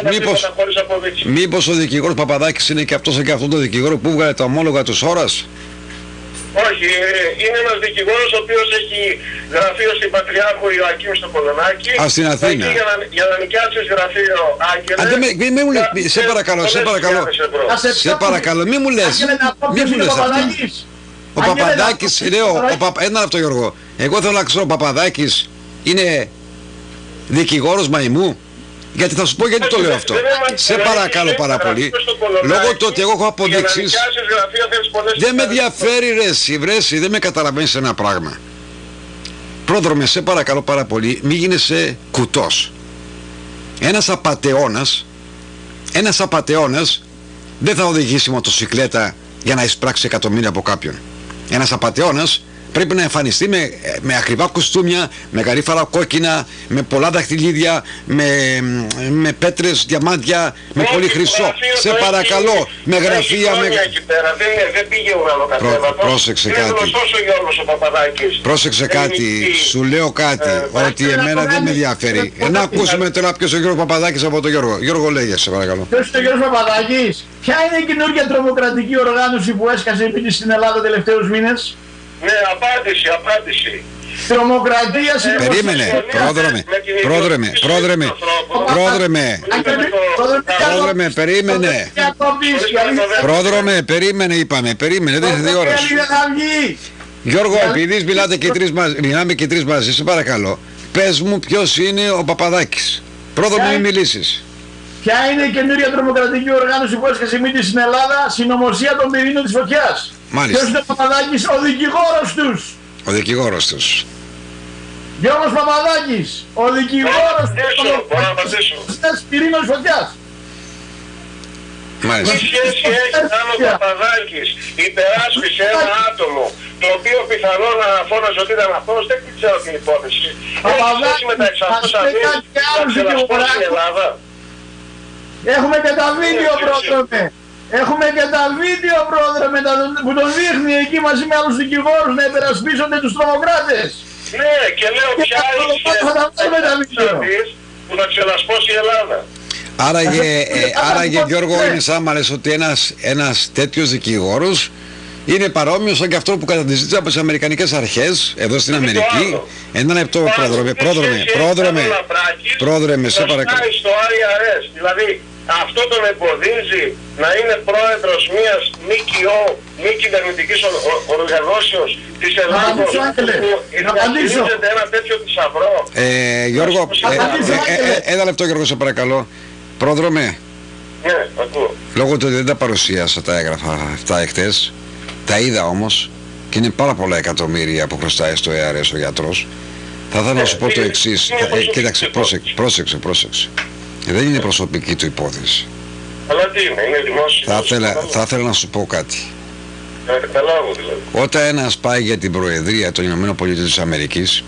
μήπως ο δικηγόρος Παπαδάκης είναι και αυτός και αυτό το δικηγόρο που βγάλε τα ομόλογα του Σόρας? Όχι, είναι ένας δικηγόρος ο οποίος έχει γραφείο στην Πατριάρχο Ιωακήμ στο Κολονάκι. Στην Αθήνα. Για να νοικιάσεις γραφείο, Άγγελε. Μη μου λες, σε παρακαλώ, σε παρακαλώ, μη μου λες αυτά. Ο Παπαδάκης, λέω, ένα λεπτό Γιώργο, εγώ θέλω να ξέρω, ο Παπαδάκης είναι δικηγόρος μαϊμού? Γιατί θα σου πω γιατί το λέω αυτό. Σε παρακαλώ πάρα πολύ. Λόγω του ότι εγώ έχω αποδείξεις. Δεν με ενδιαφέρει βρέσει, δεν με καταλαβαίνεις ένα πράγμα. Πρόδρομε, σε παρακαλώ πάρα πολύ, μη γίνεσαι κουτός. Ένας απατεώνας δεν θα οδηγήσει μοτοσυκλέτα για να εισπράξει εκατομμύρια από κάποιον. Ένας απατεώνας πρέπει να εμφανιστεί με ακριβά κουστούμια, με γαρίφαλα κόκκινα, με πολλά δαχτυλίδια, με πέτρες, διαμάντια, με πολύ χρυσό. Σε παρακαλώ, με γραφεία, δεν πήγε ουρανοκατέβατος. Πρόσεξε κάτι. Πρόσεξε κάτι. Σου λέω κάτι. Ότι εμένα δεν με ενδιαφέρει. Να ακούσουμε τώρα ποιος είναι ο Γιώργος Παπαδάκης από τον Γιώργο. Γιώργο, λέγε, σε παρακαλώ. Ποιος είναι ο Γιώργος Παπαδάκης? Ποια είναι η καινούργια τρομοκρατική οργάνωση που έσκασε επί στην Ελλάδα τελευταίους μήνες? Ναι, απάντηση. Τρομοκρατία Περίμενε, περίμενε, είπαμε, περίμενε, δεν είναι 2 ώρες. Γιώργο, επειδή μιλάμε και τρεις μαζί, σε παρακαλώ, πες μου ποιος είναι ο Παπαδάκης. Πρόδρομε, μην μιλήσεις. Ποια είναι η καινούργια τρομοκρατική οργάνωση που έσκασε μύτη στην Ελλάδα? Συνωμοσία των πυρήνων της φωτιάς. Μάλιστα. Ποιος είναι ο Παπαδάκης? Ο δικηγόρος τους. Ο δικηγόρος τους. Γιώργος Παπαδάκης, ο δικηγόρος τους πυρήνων της φωτιάς. Μάλιστα. Τι σχέση έχει αν ο Παπαδάκης υπεράσπισε ένα άτομο το οποίο πιθανόν να φώναζε ότι ήταν αυτός? Δεν ξέρω την υπόθεση. Έχει σχέση με τα 600 δις να ξελασπώσει στην Ελλάδα? Έχουμε και τα βίντεο, πρόδρομε. Έχουμε και τα βίντεο, πρόδρομε, που τον δείχνει εκεί μαζί με άλλους δικηγόρους να υπερασπίσονται τους τρομοκράτες. Ναι, και λέω ποια είναι που θα ξελασπώσει η Ελλάδα. Άραγε Γιώργο, είναι σαν να λες ότι ένας τέτοιος δικηγόρος είναι παρόμοιος σαν και αυτό που καταντιζείται από τις Αμερικανικές αρχές εδώ στην Αμερική. Ένα λεπτό, πρόδρομε, σε παρακαλώ. Στο IRS, δηλαδή αυτό τον εμποδίζει να είναι πρόεδρος μιας ΜΚΟ, μη κυβερνητικής οργανώσεως της Ελλάδος, που διαχειρίζεται ένα τέτοιο θησαυρό. Γιώργο, ένα λεπτό Γιώργο, σε παρακαλώ. Πρόδρομε. Ναι, ακούω. Λόγω του ότι δεν τα παρουσίασα τα έγγραφα αυτά εχθές, τα είδα όμως και είναι πάρα πολλά εκατομμύρια που χρωστάει στο IRS ο γιατρός. Θα ήθελα να σου πω το εξής. Κοίταξε, πρόσεξε. Δεν είναι προσωπική του υπόθεση. Αλλά τι είναι δημόσιο? Θα ήθελα να σου πω κάτι. Καταλάβω δηλαδή. Όταν ένας πάει για την Προεδρία των Ηνωμένων Πολιτειών της Αμερικής,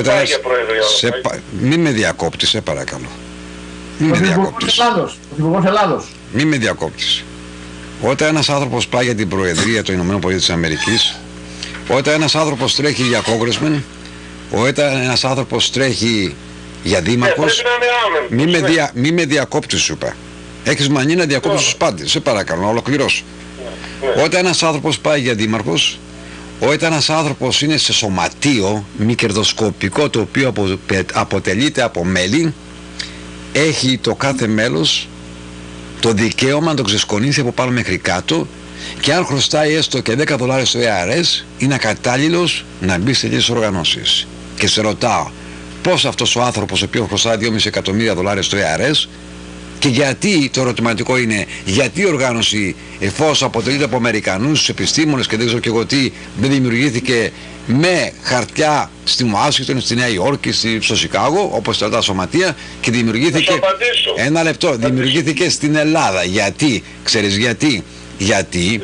μην με διακόπτεις, σε παρακαλώ. Μην με διακόπτεις. Μην με διακόπτεις. Όταν ένας άνθρωπος πάει για την Προεδρία των Ηνωμένων Πολιτειών της Αμερικής, όταν ένας άνθρωπος τρέχει για κόγκρεσμεν, όταν ένας άνθρωπος τρέχει για δήμαρχος, μη με διακόπτεις, σου είπα. Έχεις μανία να διακόπτεις τους πάντες. Σε παρακαλώ, να ολοκληρώσω. Όταν ένας άνθρωπος πάει για δήμαρχος, όταν ένας άνθρωπος είναι σε σωματείο μη κερδοσκοπικό, το οποίο αποτελείται από μέλη, έχει το κάθε μέλος το δικαίωμα να το ξεσκονίσει από πάνω μέχρι κάτω, και αν χρωστάει έστω και $10 στο IRS, είναι ακατάλληλος να μπει σε τέτοιες οργανώσεις. Και σε ρωτάω, πώς αυτός ο άνθρωπος ο οποίος χρωστάει $2,5 εκατομμύρια στο IRS, και γιατί, το ερωτηματικό είναι, γιατί η οργάνωση, εφόσον αποτελείται από Αμερικανούς επιστήμονες και δεν ξέρω και εγώ τι, δεν δημιουργήθηκε με χαρτιά στη Ουάσιγκτον, στη Νέα Υόρκη, στο Σικάγο, όπως τα σωματεία, και δημιουργήθηκε, ένα λεπτό, δημιουργήθηκε στην Ελλάδα? Γιατί, ξέρεις γιατί? Γιατί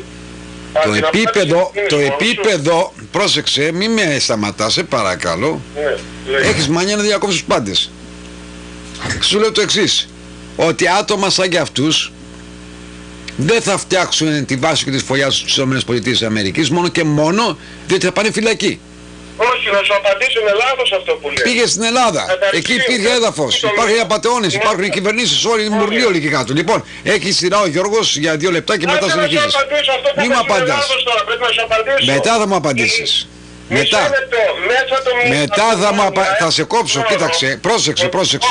το επίπεδο, πρόσεξε, μη με σταματάς, σε παρακαλώ, έχεις μανία να διακόψεις τους πάντες. Σου λέω το εξής, ότι άτομα σαν και αυτούς δεν θα φτιάξουν τη βάση και τη φωλιά στους ΗΠΑ μόνο και μόνο διότι θα πάνε φυλακή. Όχι, να σου απαντήσω, είναι λάθος αυτό που λέει. Πήγε στην Ελλάδα. Καταρχήν, Εκεί υπήρχε έδαφος. Υπάρχουν οι απατεώνες, υπάρχουν οι κυβερνήσεις, όλοι οι μουρλοί όλοι εκεί κάτω. Λοιπόν, έχει σειρά ο Γιώργος για 2 λεπτά και μετά συνεχίζεις. Μη μου απαντάς. Μετά θα μου απαντήσεις. Μετά θα σε κόψω, κοίταξε, πρόσεξε.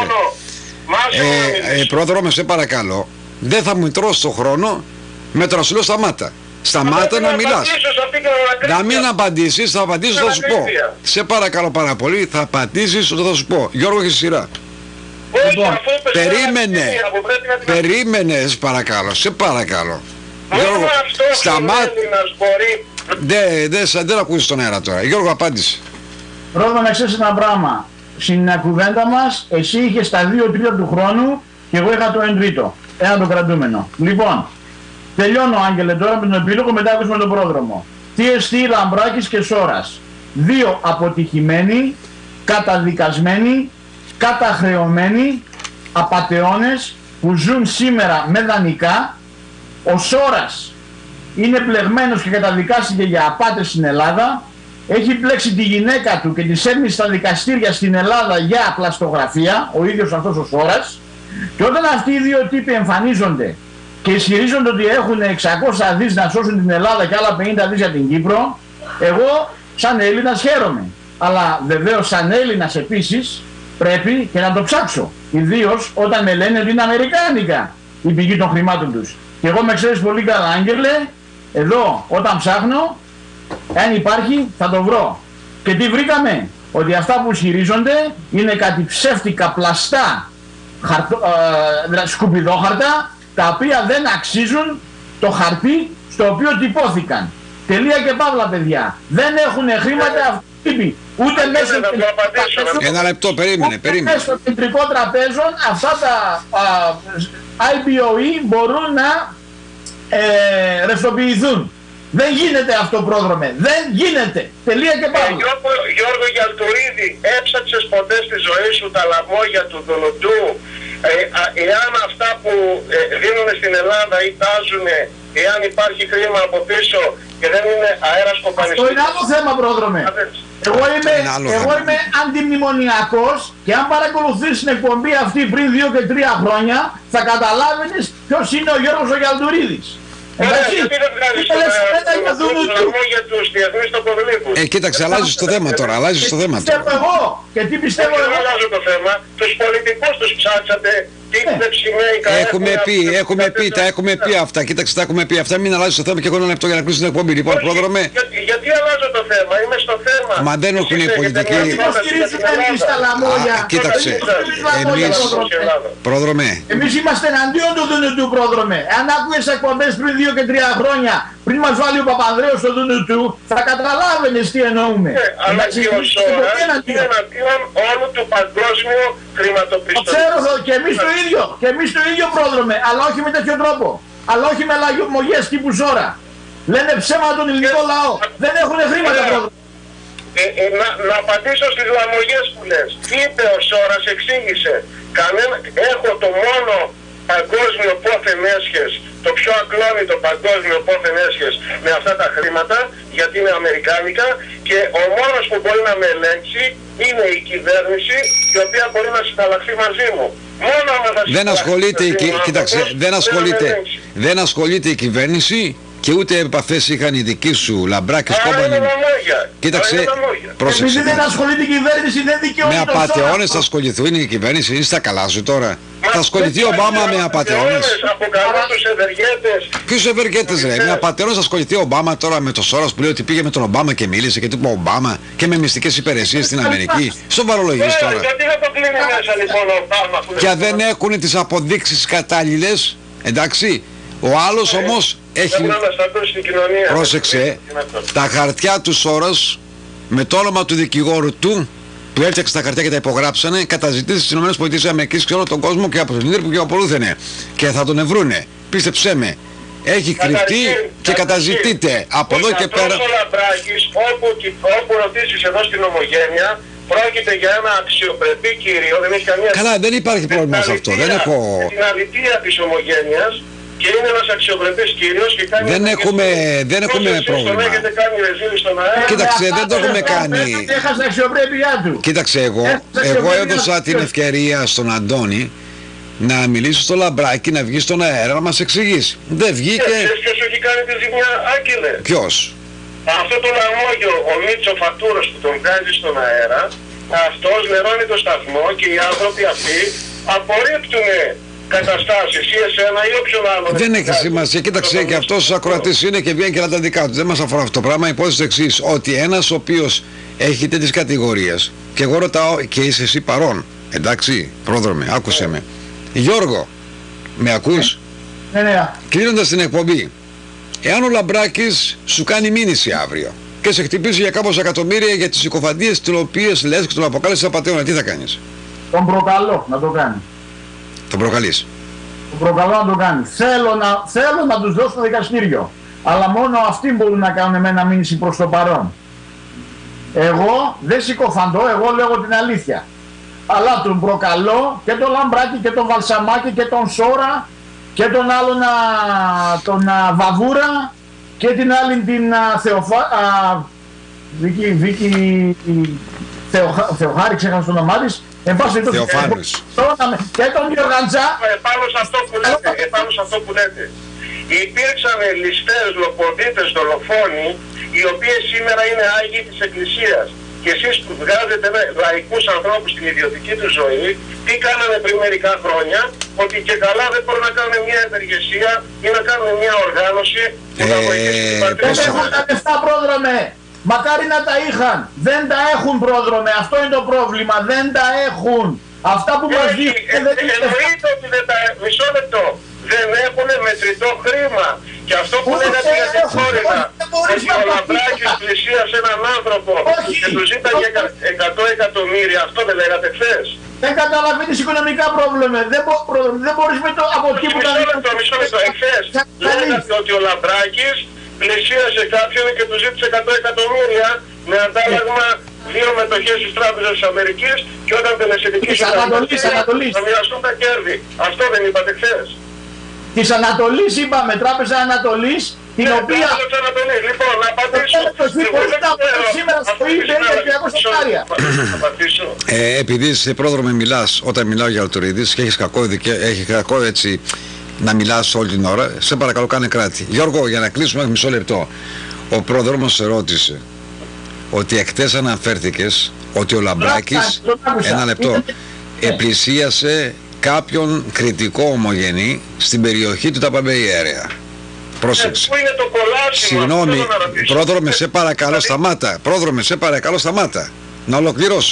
Πρόδρομε, σε παρακαλώ, δεν θα μου τρως το χρόνο με το να σου λέω σταμάτα. Σταμάτα να μιλάς. Να μην απαντήσεις, θα απαντήσω, θα σου πω. Σε παρακαλώ πάρα πολύ, θα απαντήσεις όταν θα σου πω. Γιώργο, έχει σειρά. Περίμενε, σε παρακαλώ. Γιώργο, σταμάτα. Δεν ακούσεις τον αέρα τώρα. Γιώργο, απάντησε. Πρώτα να ξέρεις ένα πράγμα. Στην κουβέντα μας, εσύ είχες τα 2 τρίτα του χρόνου και εγώ είχα το 1 τρίτο. Ένα το κρατούμενο. Λοιπόν, τελειώνω, Άγγελε, τώρα με τον επίλογο, μετά ακούσουμε τον πρόδρομο. TST, Λαμπράκης και Σόρας. 2 αποτυχημένοι, καταδικασμένοι, καταχρεωμένοι, απατεώνες που ζουν σήμερα με δανεικά. Ο Σόρας είναι πλεγμένος και καταδικάστηκε για απάτες στην Ελλάδα. Έχει πλέξει τη γυναίκα του και τη σέρνει στα δικαστήρια στην Ελλάδα για πλαστογραφία, ο ίδιος αυτός ο Σόρας. Και όταν αυτοί οι 2 τύποι εμφανίζονται και ισχυρίζονται ότι έχουν 600 δις να σώσουν την Ελλάδα και άλλα 50 δις για την Κύπρο, εγώ σαν Έλληνας χαίρομαι. Αλλά βεβαίως σαν Έλληνας επίσης πρέπει και να το ψάξω. Ιδίως όταν με λένε ότι είναι αμερικάνικα η πηγή των χρημάτων τους. Και εγώ με ξέρεις πολύ καλά, Άγγελε, εδώ όταν ψάχνω, αν υπάρχει θα το βρω. Και τι βρήκαμε? Ότι αυτά που ισχυρίζονται είναι κάτι ψεύτικα πλαστά σκουπιδόχαρτα, τα οποία δεν αξίζουν το χαρτί στο οποίο τυπώθηκαν. Τελεία και παύλα, παιδιά. Δεν έχουν χρήματα αυτοί. Ούτε μέσα ένα λεπτό, περίμενε. Στο κεντρικό τραπέζων αυτά τα IBOE μπορούν να ρευστοποιηθούν. Δεν γίνεται αυτό, πρόδρομε. Δεν γίνεται. Τελεία και παύλα. Γιώργο Γιαλτουρίδη, έψαξες ποτέ στη ζωή σου τα λαμόγια του Δουνουτού? Εάν αυτά που δίνουν στην Ελλάδα ή τάζουν, εάν υπάρχει χρήμα από πίσω και δεν είναι αέρας κοπανιστής. Αυτό είναι άλλο θέμα, πρόδρομε. Εγώ είμαι αντιμνημονιακός και αν παρακολουθείς την εκπομπή αυτή πριν 2 και 3 χρόνια θα καταλάβεις ποιος είναι ο Γιώργος ο Γιαλτουρίδης. Εντάξει, γιατί δεν βγάζεις για τους διεθνείς τοποδηλίκους? Κοίταξε, αλλάζεις το θέμα τώρα, πιστεύω εγώ. Και τι πιστεύω εγώ? Δεν αλλάζω το θέμα. Τους πολιτικούς τους ψάξατε. Έχουμε πει αυτά. Κοίταξε, τα έχουμε πει αυτά. Μην αλλάζεις το θέμα και έχω ένα λεπτό για να κλείσει την εκπομπή. Λοιπόν, πρόδρομε. Γιατί αλλάζω το θέμα? Είμαι στο θέμα. Μα δεν έχουν οι πολιτικοί. Κοίταξε, πρόδρομε. Εμείς είμαστε εναντίον του Δουνουτού, πρόδρομε. Αν άκουγες εκπομπές πριν 2 και 3 χρόνια, πριν μας βάλει ο Παπανδρέος στο Δουνουτού, θα καταλάβαινες τι εννοούμε. Αλλά και ο Σόρας είναι εναντίον όλου του παγκόσμιου χρηματοπιστωτικού. Ξέρω και εμείς το ίδιο, πρόδρομε, αλλά όχι με τέτοιο τρόπο. Αλλά όχι με λαγιομογές τύπου Σόρα. Λένε ψέματα τον ελληνικό λαό. Δεν έχουν χρήματα, πρόδρομε. Να απαντήσω στις λαμογές που λες. Είπε ο Σόρας, εξήγησε. Έχω το μόνο παγκόσμιο πόθεν έσχες, το πιο ακλόνητο παγκόσμιο πόθεν έσχες με αυτά τα χρήματα, γιατί είναι αμερικάνικα, και ο μόνος που μπορεί να με ελέγξει είναι η κυβέρνηση, η οποία μπορεί να συναλλαχθεί μαζί μου. Μόνο άμα θα δεν ασχολείται η κυβέρνηση και ούτε επαφές είχαν οι δικοί σου Λαμπράκης Κόμπανη. Κοίταξε, πρόσεξε. Επειδή δεν ασχολείται η κυβέρνηση, δεν δικαιώνει. Με απατεώνες θα ασχοληθούν η κυβέρνηση, είναι στα καλά σου τώρα? Θα ασχοληθεί ο Ομπάμα με απατεώνες? Ποιους ευεργέτες ρε? Με απατεώνες θα ασχοληθεί ο Ομπάμα τώρα με το Σόρας που λέει ότι πήγε με τον Ομπάμα και μίλησε και του είπε ο Ομπάμα και με μυστικές υπηρεσίες στην Αμερική? Σοβαρολογείς τώρα? Γιατί δεν το κλείνει μέσα λοιπόν ο Ομπάμα? Και δεν έχουν τις αποδείξεις κατάλληλες, εντάξει? Ο άλλος όμως έχει... Πρόσεξε, τα χαρτιά του Σόρας με το όνομα του δικηγόρου του που έφτιαξε τα χαρτιά και τα υπογράψανε, καταζητήσει στις ΗΠΑ και όλο τον κόσμο και από τον Ιντερ που και απολούθενε. Και θα τον ευρούνε. Πίστεψέ με. Έχει κρυφτεί και καταζητείται. Από εδώ και πέρα. Ο Λαμπράκης, όπου ρωτήσεις εδώ στην Ομογένεια, πρόκειται για ένα αξιοπρεπή κύριο, δεν έχει καμία... Καλά, δεν υπάρχει πρόβλημα σε αυτό. Δεν έχω... Την αλήθεια της Ομογένειας, και είναι ένας αξιοπρεπής κύριος και κάνει... Δεν έχουμε πρόβλημα. Τον έχετε κάνει ρεζίλη στον αέρα. Κοίταξε, δεν το έχουμε κάνει. Έχασε αξιοπρέπειά του. Κοίταξε, εγώ έδωσα την ευκαιρία στον Αντώνη να μιλήσει στο Λαμπράκι, να βγει στον αέρα, να μας εξηγήσει. Δεν βγήκε. Ποιος έχει κάνει τη ζημιά, Άγγελε? Ποιος? Αυτό το λαμόγιο, ο Μίτσο Φατούρος που τον βγάζει στον αέρα, αυτός νερώνει το σταθμό και οι άνθρωποι αυτοί απορρίπτουν καταστάσεις ή εσένα ή όποιον άλλο. Δεν έχει σημασία. Κοίταξε, και αυτός ο ακροατής είναι και βγαίνει και να τα δικά του. Δεν μας αφορά αυτό το πράγμα. Η υπόθεση το εξής, ότι ένας ο οποίος έχει τέτοιες κατηγορίες, και εγώ ρωτάω και είσαι εσύ παρόν, εντάξει, πρόδρομε, άκουσε με. Γιώργο, με ακούς? Ναι. Κλείνοντας την εκπομπή, εάν ο Λαμπράκης σου κάνει μήνυση αύριο και σε χτυπήσει για κάμποσα εκατομμύρια για τις συκοφαντίες τις οποίες λες και τον αποκάλεσες απατεώνα, τι θα κάνεις? Τον προκαλώ να το κάνει. Τον προκαλείς? Τον προκαλώ να το κάνει. Θέλω να τους δώσω στο δικαστήριο. Αλλά μόνο αυτοί μπορούν να κάνουν εμένα μήνυση προς το παρόν. Εγώ δεν συκοφαντώ, εγώ λέγω την αλήθεια. Αλλά τον προκαλώ και τον Λαμπράκη και τον Βαλσαμάκη και τον Σόρα και τον άλλον τον Βαβούρα και την άλλη την Βίκη Θεοχάρη, ξέχασα το όνομά της. Θεοφάνης. Και τον Γιωργαντζά. Επάνω σε αυτό που λέτε. Υπήρξαν ληστές, λοποδίτες, δολοφόνοι, οι οποίες σήμερα είναι άγιοι της Εκκλησίας. Και εσείς που βγάζετε λαϊκούς ανθρώπους στην ιδιωτική του ζωή, τι κάνανε πριν μερικά χρόνια? Ότι και καλά δεν μπορούν να κάνουν μια ευεργεσία ή να κάνουν μια οργάνωση που να βοηθήσει την πατρίδα. Δεν έχουν τα λεφτά, πρόδρομε. Μακάρι να τα είχαν. Δεν τα έχουν, πρόδρομε. Αυτό είναι το πρόβλημα. Δεν τα έχουν. Αυτά που μας δείχνουν. Εννοείται ότι δεν τα έχουν. Μισό λεπτό. Δεν έχουν μετρητό χρήμα. Και αυτό που λέγατε για την Φλόριντα, ότι ο Λαμπράκης πλησίασε έναν άνθρωπο και του ζήταγε 100 εκατομμύρια, αυτό δεν λέγατε χθες? Δεν καταλαβαίνεις οικονομικά πρόβλημα. Δεν μπορείς με το από εκεί που τα λέγατε. Μισό λεπτό. Εχθές λέγατε ότι ο Λαμπράκης πλησίασε κάποιον και του ζήτησε 100 εκατομμύρια με αντάλλαγμα 2 μετοχές της Τράπεζας της Αμερικής και όταν τελεσιδικήσει θα μοιραστούν τα κέρδη. Αυτό δεν είπατε χθες? Της Ανατολής είπαμε, Τράπεζα Ανατολής, την οποία... Λοιπόν, να απαντήσω. Σήμερα στο eBay επειδή σε πρόδρομο μιλάς, όταν μιλάω για Αλτουρίδης και έχει κακό έτσι να μιλάς όλη την ώρα, σε παρακαλώ κάνε κράτη. Γιώργο, για να κλείσουμε μισό λεπτό. Ο πρόδρομος σε ρώτησε ότι εκτές αναφέρθηκες ότι ο Λαμπράκης, ένα λεπτό, επλησίασε κάποιον κριτικό ομογενή στην περιοχή του Ταπαμπέη-Αίρεα. Πρόσεξε. Συγγνώμη, πρόδρομε, σε παρακαλώ, σταμάτα. Πρόδρομε, σε παρακαλώ, σταμάτα. Να ολοκληρώσω.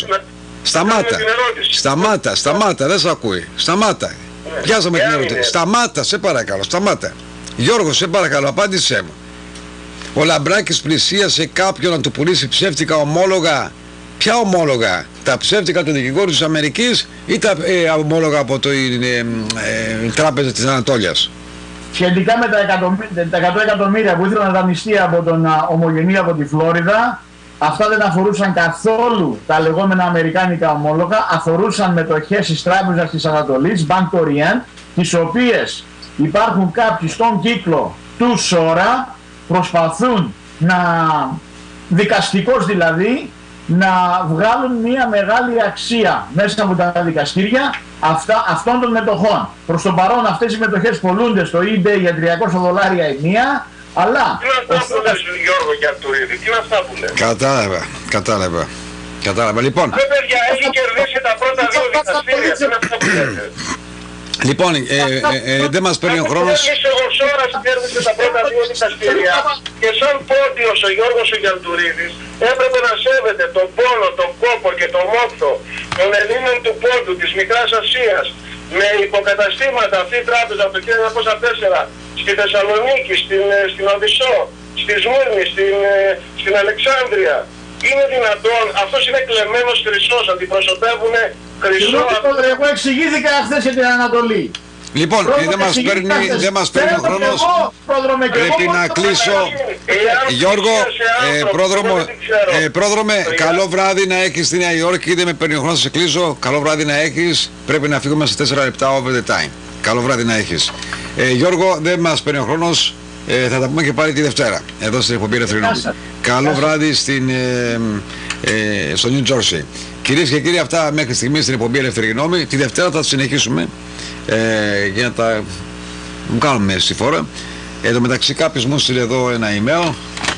Σταμάτα, δεν σε ακούει. Σταμάτα. Πιάσαμε την ερώτηση. Σταμάτα, σε παρακαλώ, σταμάτα. Γιώργο, σε παρακαλώ, απάντησέ μου. Ο Λαμπράκης πλησίασε κάποιον να του πουλήσει ψεύτικα ομόλογα. Ποια ομόλογα? Τα ψεύτικα του δικηγόρου της Αμερικής ή τα ομόλογα από το Τράπεζα της Ανατόλιας? Σχετικά με τα 100 εκατομμύρια που ήθελαν να δανειστεί από τον ομογενή από τη Φλόριδα, αυτά δεν αφορούσαν καθόλου τα λεγόμενα αμερικάνικα ομόλογα, αφορούσαν μετοχές της Τράπεζας της Ανατολής, Bank Orient, τις οποίες υπάρχουν κάποιοι στον κύκλο του Σόρα, προσπαθούν να, δικαστικώς δηλαδή, να βγάλουν μια μεγάλη αξία μέσα από τα δικαστήρια αυτών των μετοχών. Προς το παρόν αυτές οι μετοχές πωλούνται στο eBay για $300 η μία, αλλά... Τι είναι αυτά που λες, Γιώργο, για Αλτουρίδη? Τι είναι αυτά που λες? Κατάλαβα. Λοιπόν... Ρε παιδιά, έχει κερδίσει τα πρώτα 2 δικαστήρια. Τι είναι αυτά που λέτε? Λοιπόν, δεν μας παίρνει ο χρόνος. Ο Σόρας κέρδισε τα πρώτα 2 δικαστήρια και σαν πόντιος ο Γιώργος ο Γιαλτουρίδης έπρεπε να σέβεται τον πόνο, τον κόπο και τον μόχθο των Ελλήνων του πόντου της Μικράς Ασίας με υποκαταστήματα αυτή η τράπεζα από το 1904 στη Θεσσαλονίκη, στην Οδυσσό, στη Σμύρνη, στην Αλεξάνδρεια. Είναι δυνατόν? Αυτός είναι κλεμμένος χρυσός, αντιπροσωπεύουν χρυσό. Εγώ εξηγήθηκα χθες για την Ανατολή. Λοιπόν, δεν μας παίρνει ο χρόνος. Πρέπει να κλείσω. Γιώργο, πρόδρομε, καλό βράδυ να έχεις στη Νέα Υόρκη. Δεν με παίρνει ο χρόνος, σε κλείσω. Καλό βράδυ να έχεις. Πρέπει να φύγουμε σε 4 λεπτά over the time. Καλό βράδυ να έχεις. Γιώργο, δεν μας παίρνει ο χρόνος. Θα τα πούμε και πάλι τη Δευτέρα, εδώ στην εκπομπή Ελεύθερη Γνώμη. Καλό βράδυ στο New Jersey. Κυρίες και κύριοι, αυτά μέχρι στιγμή στην εκπομπή Ελεύθερη Γνώμη. Τη Δευτέρα θα συνεχίσουμε για να τα μου κάνουμε στη φορά. Εν τω μεταξύ κάποιος μου στείλε εδώ ένα email,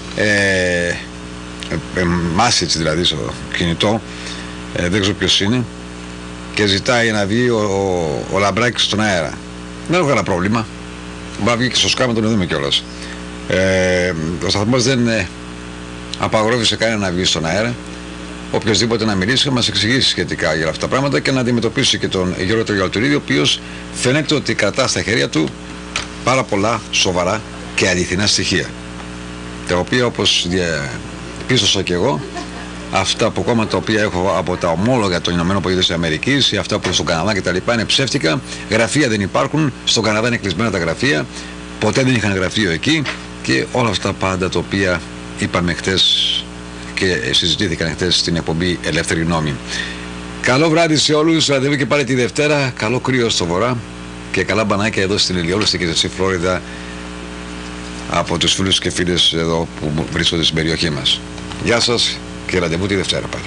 message δηλαδή στο κινητό, δεν ξέρω ποιος είναι, και ζητάει να βγει ο Λαμπράκης στον αέρα. Δεν έχω κανένα πρόβλημα. Μπορεί να βγει και στο Skype, τον δούμε κιόλας. Ο σταθμός δεν απαγορεύει σε κανένα να βγει στον αέρα. Οποιοςδήποτε να μιλήσει και μας εξηγήσει σχετικά για αυτά τα πράγματα και να αντιμετωπίσει και τον Γιώργο Τριαλτουρίδη, ο οποίος φαίνεται ότι κρατά στα χέρια του πάρα πολλά σοβαρά και αληθινά στοιχεία, τα οποία, όπως πίστωσα και εγώ, αυτά από κόμματα τα οποία έχω από τα ομόλογα των ΗΠΑ ή αυτά που στον Καναδά κτλ. Είναι ψεύτικα. Γραφεία δεν υπάρχουν. Στον Καναδά είναι κλεισμένα τα γραφεία. Ποτέ δεν είχαν γραφείο εκεί. Και όλα αυτά πάντα τα οποία είπαμε χτες και συζητήθηκαν χτες στην εκπομπή Ελεύθερη Γνώμη. Καλό βράδυ σε όλους. Ραντεβού και πάλι τη Δευτέρα. Καλό κρύο στο βορρά και καλά μπανάκια εδώ στην Ηλιόλουστη και στη Φλόριδα από τους φίλους και φίλες εδώ που βρίσκονται στην περιοχή μας. Γεια σας και ραντεβού τη Δευτέρα πάλι.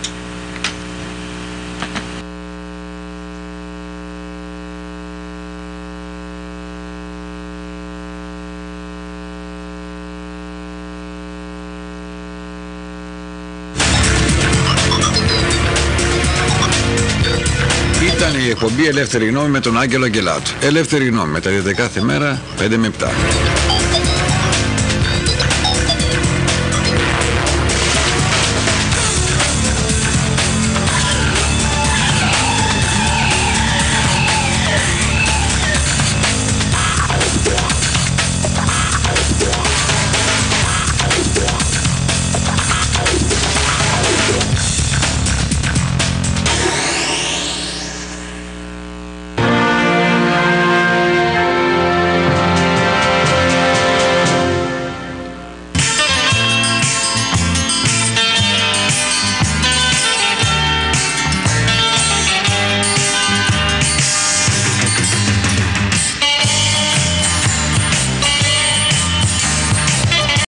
Ήταν η εκπομπή Ελεύθερη Γνώμη με τον Άγγελο Αγγελάτου. Ελεύθερη Γνώμη μεταδίδεται κάθε μέρα 5 με 7.